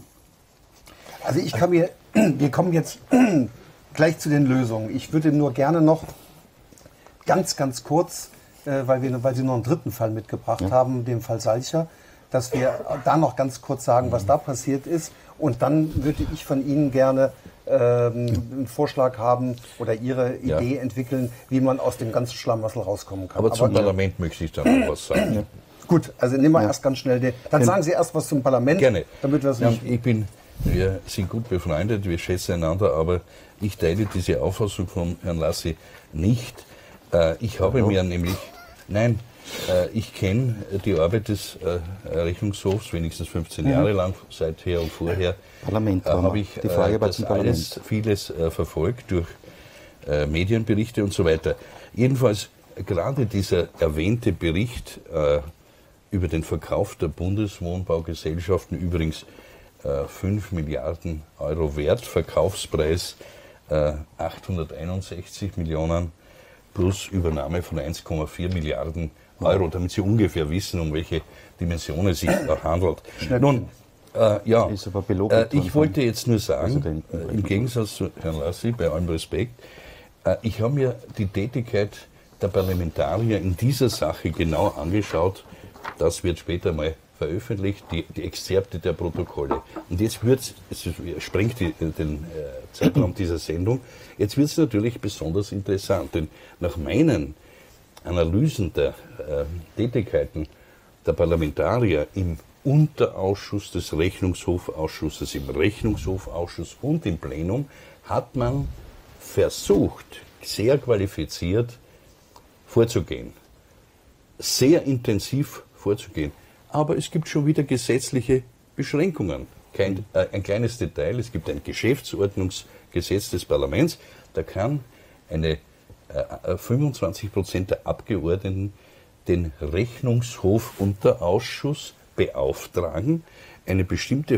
A: Also ich kann mir, wir kommen jetzt gleich zu den Lösungen. Ich würde nur gerne noch ganz, ganz kurz, äh, weil, wir, weil Sie noch einen dritten Fall mitgebracht ja. haben, den Fall Salcher, dass wir da noch ganz kurz sagen, was da passiert ist. Und dann würde ich von Ihnen gerne ähm, einen Vorschlag haben oder Ihre ja. Idee entwickeln, wie man aus dem ganzen Schlamassel rauskommen kann.
B: Aber, Aber zum
A: ja.
B: Parlament möchte ich dann noch was sagen.
A: Ja. Gut, also nehmen wir ja. erst ganz schnell den. Dann
B: ja.
A: sagen Sie erst was zum Parlament.
B: Gerne.
A: Damit wir es
B: ja,
A: nicht.
B: Ich bin, wir sind gut befreundet, wir schätzen einander, aber ich teile diese Auffassung von Herrn Lassi nicht. Äh, ich habe ja. mir nämlich, nein, äh, ich kenne die Arbeit des äh, Rechnungshofs wenigstens fünfzehn mhm. Jahre lang, seither und vorher.
C: Parlament,
B: äh, habe ich
C: die Frage
B: äh, das alles, vieles äh, verfolgt durch äh, Medienberichte und so weiter. Jedenfalls gerade dieser erwähnte Bericht äh, über den Verkauf der Bundeswohnbaugesellschaften, übrigens äh, fünf Milliarden Euro wert, Verkaufspreis äh, achthunderteinundsechzig Millionen plus Übernahme von eins Komma vier Milliarden Euro, damit Sie ungefähr wissen, um welche Dimensionen es sich handelt. Nun, äh, ja, äh, ich wollte jetzt nur sagen, äh, im Gegensatz zu Herrn Lassi, bei allem Respekt, äh, ich habe mir die Tätigkeit der Parlamentarier in dieser Sache genau angeschaut. Das wird später mal veröffentlicht, die, die Exzerpte der Protokolle. Und jetzt wird es, sprengt die, den äh, Zeitraum dieser Sendung, jetzt wird es natürlich besonders interessant, denn nach meinen Analysen der äh, Tätigkeiten der Parlamentarier im Unterausschuss des Rechnungshofausschusses, im Rechnungshofausschuss und im Plenum hat man versucht, sehr qualifiziert vorzugehen, sehr intensiv vorzugehen. Aber es gibt schon wieder gesetzliche Beschränkungen. Kein, äh, ein kleines Detail, es gibt ein Geschäftsordnungsgesetz des Parlaments, da kann eine äh, fünfundzwanzig Prozent der Abgeordneten den Rechnungshofunterausschuss beauftragen, eine bestimmte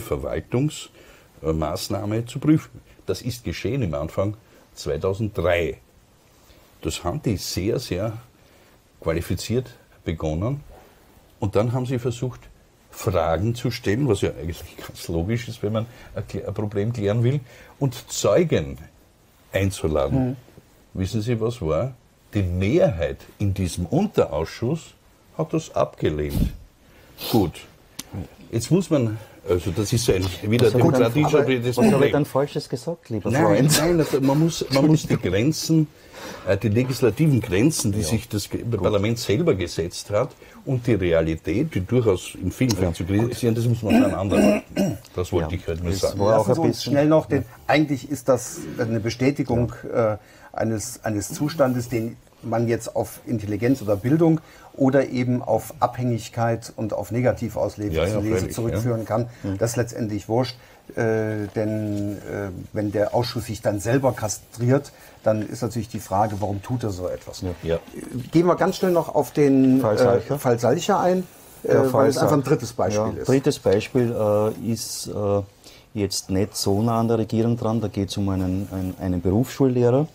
B: Verwaltungsmaßnahme zu prüfen. Das ist geschehen im Anfang zweitausenddrei. Das haben die sehr, sehr qualifiziert begonnen. Und dann haben sie versucht, Fragen zu stellen, was ja eigentlich ganz logisch ist, wenn man ein Problem klären will, und Zeugen einzuladen. Mhm. Wissen Sie, was war? Die Mehrheit in diesem Unterausschuss hat das abgelehnt. Gut, jetzt muss man, also das ist so ein wieder demokratischer
C: das Was habe ich dann Falsches gesagt, lieber
B: Nein,
C: Freund?
B: nein, man muss, man muss die Grenzen, die legislativen Grenzen, die ja. sich das Parlament selber gesetzt hat, und die Realität, die durchaus in vielen Fällen zu kritisieren, das muss man voneinander halten. Das wollte ja. ich halt nur sagen.
A: War auch ein bisschen schnell noch, denn eigentlich ist das eine Bestätigung ja. äh, eines, eines Zustandes, den man jetzt auf Intelligenz oder Bildung oder eben auf Abhängigkeit und auf Negativauslegung ja, ja, zurückführen ja. kann. Mhm. Das ist letztendlich wurscht, äh, denn äh, wenn der Ausschuss sich dann selber kastriert, dann ist natürlich die Frage, warum tut er so etwas. Ja. Ja. Gehen wir ganz schnell noch auf den Fall Salcher, äh, Fall Salcher ein, äh, weil Fall es einfach ein drittes Beispiel
C: ja,
A: ist.
C: Drittes Beispiel äh, ist äh, jetzt nicht so nah an der Regierung dran, da geht es um einen, einen, einen Berufsschullehrer,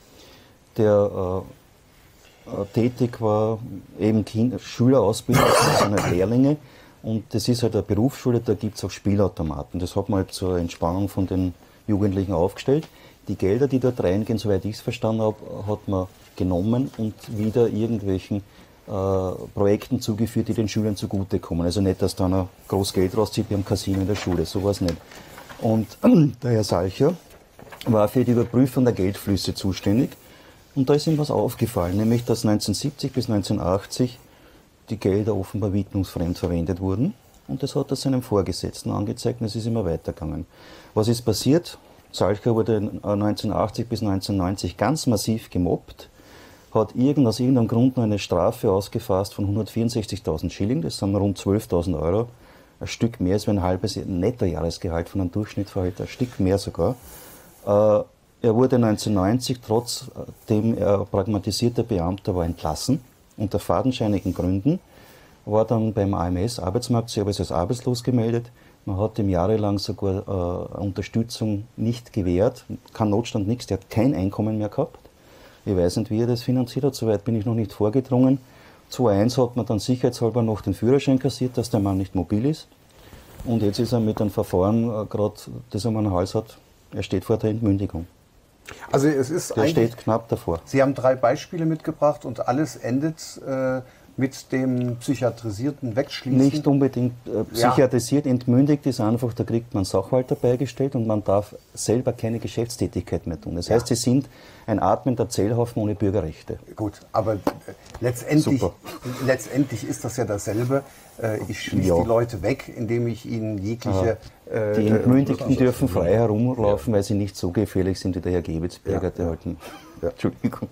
C: der äh, tätig war, eben Kinder, Schülerausbildung, also nicht Lehrlinge. Und das ist halt eine Berufsschule, da gibt es auch Spielautomaten. Das hat man halt zur Entspannung von den Jugendlichen aufgestellt. Die Gelder, die dort reingehen, soweit ich es verstanden habe, hat man genommen und wieder irgendwelchen äh, Projekten zugeführt, die den Schülern zugutekommen. Also nicht, dass da einer groß Geld rauszieht, wir haben Casino in der Schule, sowas nicht. Und der Herr Salcher war für die Überprüfung der Geldflüsse zuständig. Und da ist ihm was aufgefallen, nämlich dass neunzehnhundertsiebzig bis neunzehnhundertachtzig die Gelder offenbar widmungsfremd verwendet wurden. Und das hat er seinem Vorgesetzten angezeigt und es ist immer weitergegangen. Was ist passiert? Salcher wurde neunzehnhundertachtzig bis neunzehnhundertneunzig ganz massiv gemobbt, hat irgend, aus irgendeinem Grund noch eine Strafe ausgefasst von hundertvierundsechzigtausend Schilling, das sind rund zwölftausend Euro, ein Stück mehr als ein halbes Nettojahresgehalt von einem Durchschnittsverhälter, ein Stück mehr sogar. Äh, Er wurde neunzehnhundertneunzig, trotzdem er pragmatisierter Beamter war, entlassen unter fadenscheinigen Gründen, war dann beim A M S Arbeitsmarktservice als arbeitslos gemeldet. Man hat ihm jahrelang sogar äh, Unterstützung nicht gewährt, kein Notstand, nichts, der hat kein Einkommen mehr gehabt. Ich weiß nicht, wie er das finanziert hat, soweit bin ich noch nicht vorgedrungen. zweitausendeins hat man dann sicherheitshalber noch den Führerschein kassiert, dass der Mann nicht mobil ist. Und jetzt ist er mit einem Verfahren, äh, gerade das er um den Hals hat, er steht vor der Entmündigung.
A: Also es ist
C: Der steht knapp davor.
A: Sie haben drei Beispiele mitgebracht und alles endet äh, mit dem psychiatrisierten Wegschließen.
C: Nicht unbedingt äh, psychiatrisiert, ja. Entmündigt ist einfach, da kriegt man Sachwalter beigestellt und man darf selber keine Geschäftstätigkeit mehr tun. Das ja. heißt, sie sind ein atmender Zellhaufen ohne Bürgerrechte.
A: Gut, aber äh, letztendlich, letztendlich ist das ja dasselbe. Äh, ich schließe ja. die Leute weg, indem ich ihnen jegliche...
C: Äh, die Entmündigten äh, dürfen frei herumlaufen, ja. weil sie nicht so gefährlich sind wie der Herr Gewitzberger, ja. der halt... Ja. Entschuldigung.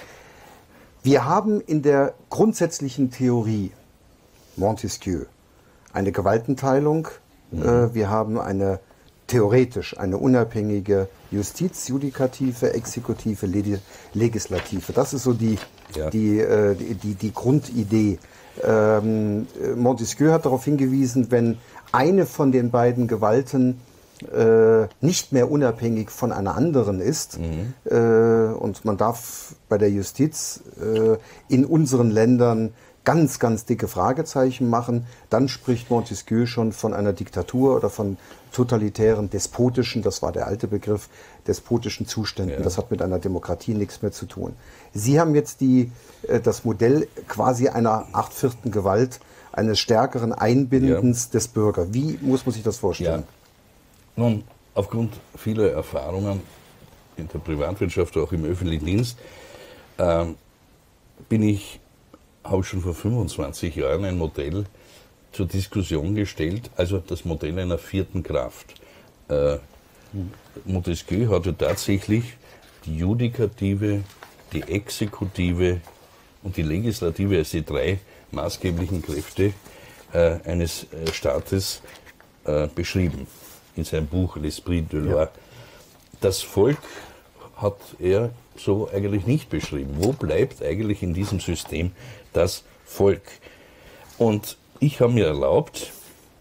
A: Wir haben in der grundsätzlichen Theorie Montesquieu eine Gewaltenteilung, mhm. äh, wir haben eine theoretisch eine unabhängige Justiz, Judikative, Exekutive, Legislative. Das ist so die, ja. die, äh, die, die Grundidee. Ähm, Montesquieu hat darauf hingewiesen, wenn eine von den beiden Gewalten Äh, nicht mehr unabhängig von einer anderen ist. Mhm. Äh, und man darf bei der Justiz äh, in unseren Ländern ganz, ganz dicke Fragezeichen machen. Dann spricht Montesquieu schon von einer Diktatur oder von totalitären, despotischen, das war der alte Begriff, despotischen Zuständen. Ja. Das hat mit einer Demokratie nichts mehr zu tun. Sie haben jetzt die, äh, das Modell quasi einer acht-vierten Gewalt, eines stärkeren Einbindens ja. des Bürgers. Wie muss man sich das vorstellen?
B: Ja. Nun, aufgrund vieler Erfahrungen in der Privatwirtschaft, auch im öffentlichen Dienst, äh, bin ich, habe ich schon vor fünfundzwanzig Jahren ein Modell zur Diskussion gestellt, also das Modell einer vierten Kraft. Äh, Montesquieu hatte tatsächlich die Judikative, die Exekutive und die Legislative als die drei maßgeblichen Kräfte äh, eines äh, Staates äh, beschrieben. In seinem Buch L'Esprit de Loi. Ja. Das Volk hat er so eigentlich nicht beschrieben. Wo bleibt eigentlich in diesem System das Volk? Und ich habe mir erlaubt,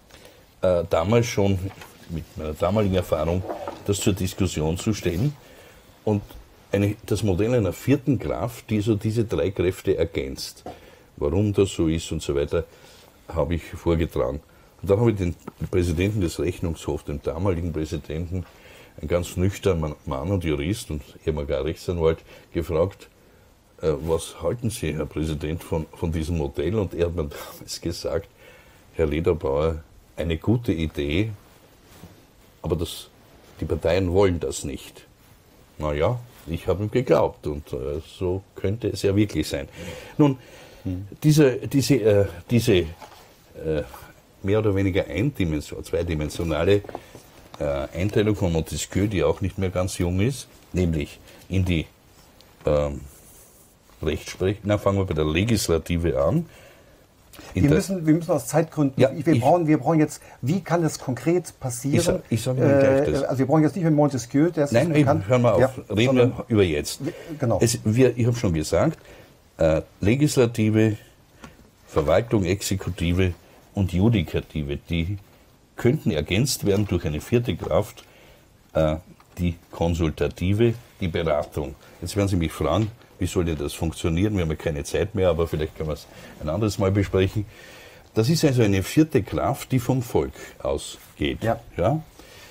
B: äh, damals schon mit meiner damaligen Erfahrung, das zur Diskussion zu stellen und eine, das Modell einer vierten Kraft, die so diese drei Kräfte ergänzt. Warum das so ist und so weiter, habe ich vorgetragen. Und dann habe ich den Präsidenten des Rechnungshofs, den damaligen Präsidenten, ein ganz nüchterner Mann und Jurist und ehemaliger Rechtsanwalt, gefragt, äh, was halten Sie, Herr Präsident, von, von diesem Modell? Und er hat mir damals gesagt, Herr Lederbauer, eine gute Idee, aber das, die Parteien wollen das nicht. Na ja, ich habe ihm geglaubt und äh, so könnte es ja wirklich sein. Nun, hm. diese, diese, äh, diese äh, mehr oder weniger eindimensionale, zweidimensionale äh, Einteilung von Montesquieu, die auch nicht mehr ganz jung ist, nämlich in die ähm, Rechtsprechung, na fangen wir bei der Legislative an.
A: Wir müssen, wir müssen aus Zeitgründen,
B: ja,
A: wir,
B: ich,
A: brauchen, wir brauchen jetzt, wie kann das konkret passieren?
B: Ich, ich sage Ihnen gleich das.
A: Also wir brauchen jetzt nicht mit Montesquieu, der ist
B: Nein, eben, hören wir auf,
A: ja,
B: reden wir über jetzt.
A: Genau.
B: Es, wir, ich habe schon gesagt, äh, Legislative, Verwaltung, Exekutive und Judikative, die könnten ergänzt werden durch eine vierte Kraft, äh, die Konsultative, die Beratung. Jetzt werden Sie mich fragen, wie soll denn das funktionieren? Wir haben ja keine Zeit mehr, aber vielleicht können wir es ein anderes Mal besprechen. Das ist also eine vierte Kraft, die vom Volk ausgeht. Ja. Ja?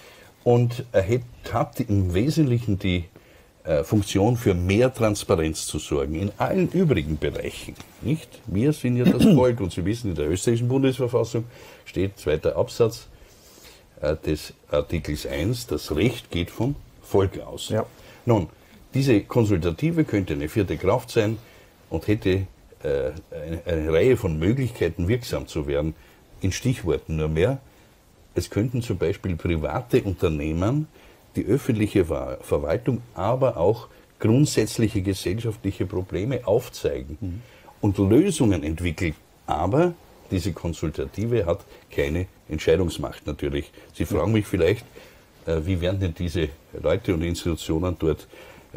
B: Und er hat im Wesentlichen die äh, Funktion, für mehr Transparenz zu sorgen, in allen übrigen Bereichen. Nicht? Wir sind ja das Volk und Sie wissen, in der österreichischen Bundesverfassung steht, zweiter Absatz äh, des Artikels eins, das Recht geht vom Volk aus. Ja. Nun, diese Konsultative könnte eine vierte Kraft sein und hätte äh, eine, eine Reihe von Möglichkeiten, wirksam zu werden. In Stichworten nur mehr. Es könnten zum Beispiel private Unternehmen die öffentliche Ver- Verwaltung, aber auch grundsätzliche gesellschaftliche Probleme aufzeigen mhm. und Lösungen entwickeln. Aber diese Konsultative hat keine Entscheidungsmacht natürlich. Sie fragen mich vielleicht, äh, wie werden denn diese Leute und Institutionen dort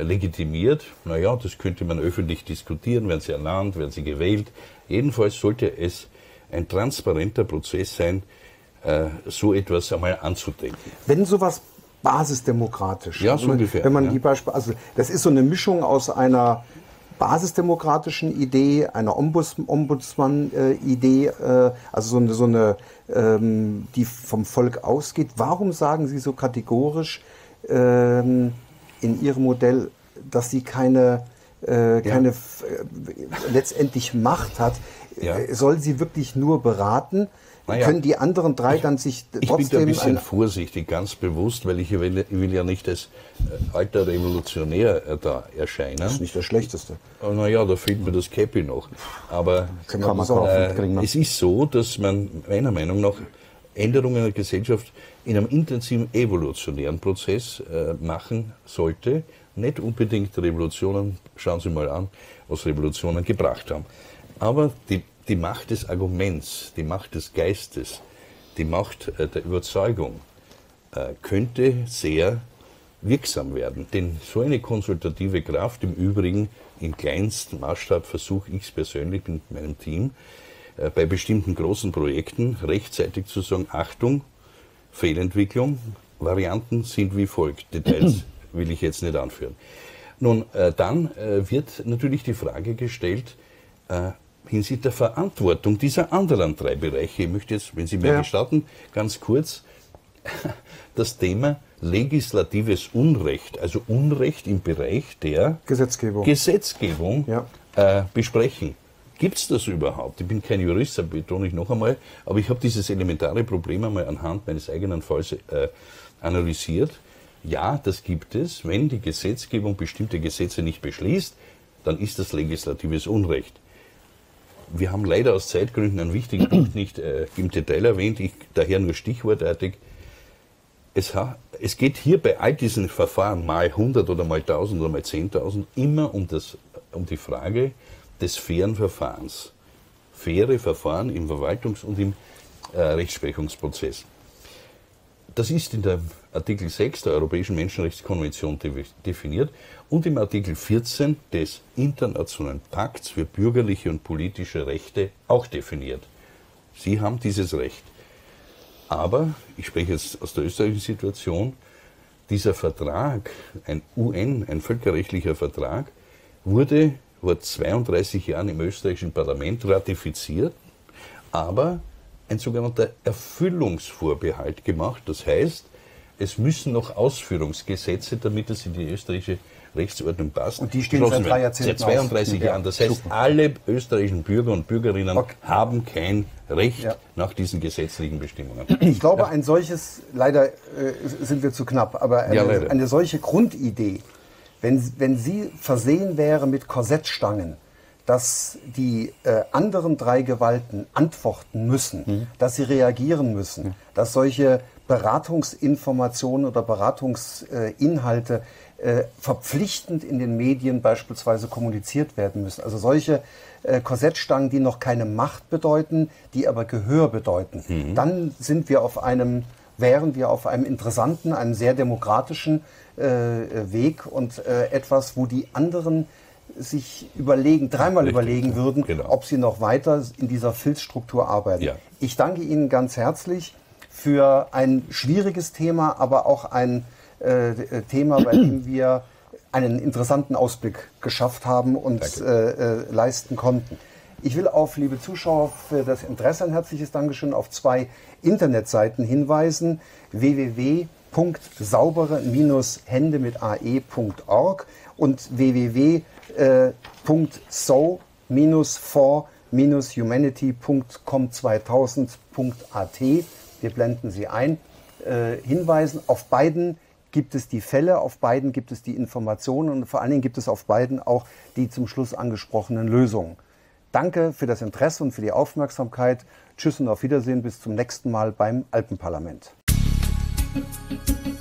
B: legitimiert. Naja, das könnte man öffentlich diskutieren, werden sie ernannt, werden sie gewählt. Jedenfalls sollte es ein transparenter Prozess sein, äh, so etwas einmal anzudenken.
A: Wenn sowas basisdemokratisch,
B: ja, so
A: also,
B: ungefähr,
A: wenn man
B: ja.
A: die Beispiele, also das ist so eine Mischung aus einer basisdemokratischen Idee, einer Ombuds, Ombudsmann-Idee, äh, also so eine, so eine ähm, die vom Volk ausgeht. Warum sagen Sie so kategorisch ähm, in Ihrem Modell, dass sie keine, äh, keine ja. f- äh, letztendlich Macht hat?
B: Ja.
A: Soll sie wirklich nur beraten? Naja. Können die anderen drei dann sich
B: ich,
A: trotzdem...
B: Ich bin da ein bisschen vorsichtig, ganz bewusst, weil ich will, ich will ja nicht als äh, alter Revolutionär äh, da erscheinen.
A: Das ist nicht das Schlechteste.
B: Oh, naja, da fehlt mir das Käppi noch. Aber
C: kann man kaufen,
B: äh, es ist so, dass man meiner Meinung nach Änderungen in der Gesellschaft in einem intensiven evolutionären Prozess äh, machen sollte. Nicht unbedingt Revolutionen, schauen Sie mal an, was Revolutionen gebracht haben. Aber die Die Macht des Arguments, die Macht des Geistes, die Macht äh, der Überzeugung äh, könnte sehr wirksam werden. Denn so eine konsultative Kraft, im Übrigen im kleinsten Maßstab versuche ich es persönlich mit meinem Team, äh, bei bestimmten großen Projekten rechtzeitig zu sagen, Achtung, Fehlentwicklung, Varianten sind wie folgt. Details will ich jetzt nicht anführen. Nun, äh, dann äh, wird natürlich die Frage gestellt, äh, hinsichtlich der Verantwortung dieser anderen drei Bereiche. Ich möchte jetzt, wenn Sie mir ja. gestatten, ganz kurz das Thema legislatives Unrecht, also Unrecht im Bereich der
A: Gesetzgebung,
B: Gesetzgebung
A: ja.
B: äh, besprechen. Gibt es das überhaupt? Ich bin kein Jurist, das betone ich noch einmal, aber ich habe dieses elementare Problem einmal anhand meines eigenen Falls äh, analysiert. Ja, das gibt es. Wenn die Gesetzgebung bestimmte Gesetze nicht beschließt, dann ist das legislatives Unrecht. Wir haben leider aus Zeitgründen einen wichtigen Punkt nicht äh, im Detail erwähnt, ich daher nur stichwortartig. Es, ha, es geht hier bei all diesen Verfahren, mal hundert oder mal tausend oder mal zehntausend, immer um, das, um die Frage des fairen Verfahrens. Faire Verfahren im Verwaltungs- und im äh, Rechtsprechungsprozess. Das ist in der Artikel sechs der Europäischen Menschenrechtskonvention definiert und im Artikel vierzehn des Internationalen Pakts für bürgerliche und politische Rechte auch definiert. Sie haben dieses Recht. Aber, ich spreche jetzt aus der österreichischen Situation, dieser Vertrag, ein U N, ein völkerrechtlicher Vertrag, wurde vor zweiunddreißig Jahren im österreichischen Parlament ratifiziert, aber ein sogenannter Erfüllungsvorbehalt gemacht. Das heißt, es müssen noch Ausführungsgesetze, damit es in die österreichische Rechtsordnung passt.
A: Und die stehen seit drei Jahrzehnten
B: Seit zweiunddreißig
A: auf.
B: Jahren. Das heißt, super. Alle österreichischen Bürger und Bürgerinnen okay. haben kein Recht ja. nach diesen gesetzlichen Bestimmungen.
A: Ich glaube, ja. ein solches, leider äh, sind wir zu knapp, aber eine,
B: ja,
A: eine solche Grundidee, wenn, wenn sie versehen wäre mit Korsettstangen, dass die äh, anderen drei Gewalten antworten müssen, mhm. dass sie reagieren müssen, mhm. dass solche Beratungsinformationen oder Beratungsinhalte äh, verpflichtend in den Medien beispielsweise kommuniziert werden müssen. Also solche äh, Korsettstangen, die noch keine Macht bedeuten, die aber Gehör bedeuten. Mhm. Dann sind wir auf einem, wären wir auf einem interessanten, einem sehr demokratischen äh, Weg und äh, etwas, wo die anderen sich überlegen, dreimal Richtig, überlegen würden, genau. ob sie noch weiter in dieser Filzstruktur arbeiten. Ja. Ich danke Ihnen ganz herzlich für ein schwieriges Thema, aber auch ein äh, Thema, bei dem wir einen interessanten Ausblick geschafft haben und äh, äh, leisten konnten. Ich will auf, liebe Zuschauer, für das Interesse ein herzliches Dankeschön auf zwei Internetseiten hinweisen: w w w punkt saubere Hände mit ae punkt org und w w w punkt so for humanity punkt com zweitausend punkt a t. Wir blenden sie ein. Äh, hinweisen, auf beiden gibt es die Fälle, auf beiden gibt es die Informationen und vor allen Dingen gibt es auf beiden auch die zum Schluss angesprochenen Lösungen. Danke für das Interesse und für die Aufmerksamkeit. Tschüss und auf Wiedersehen, bis zum nächsten Mal beim Alpenparlament.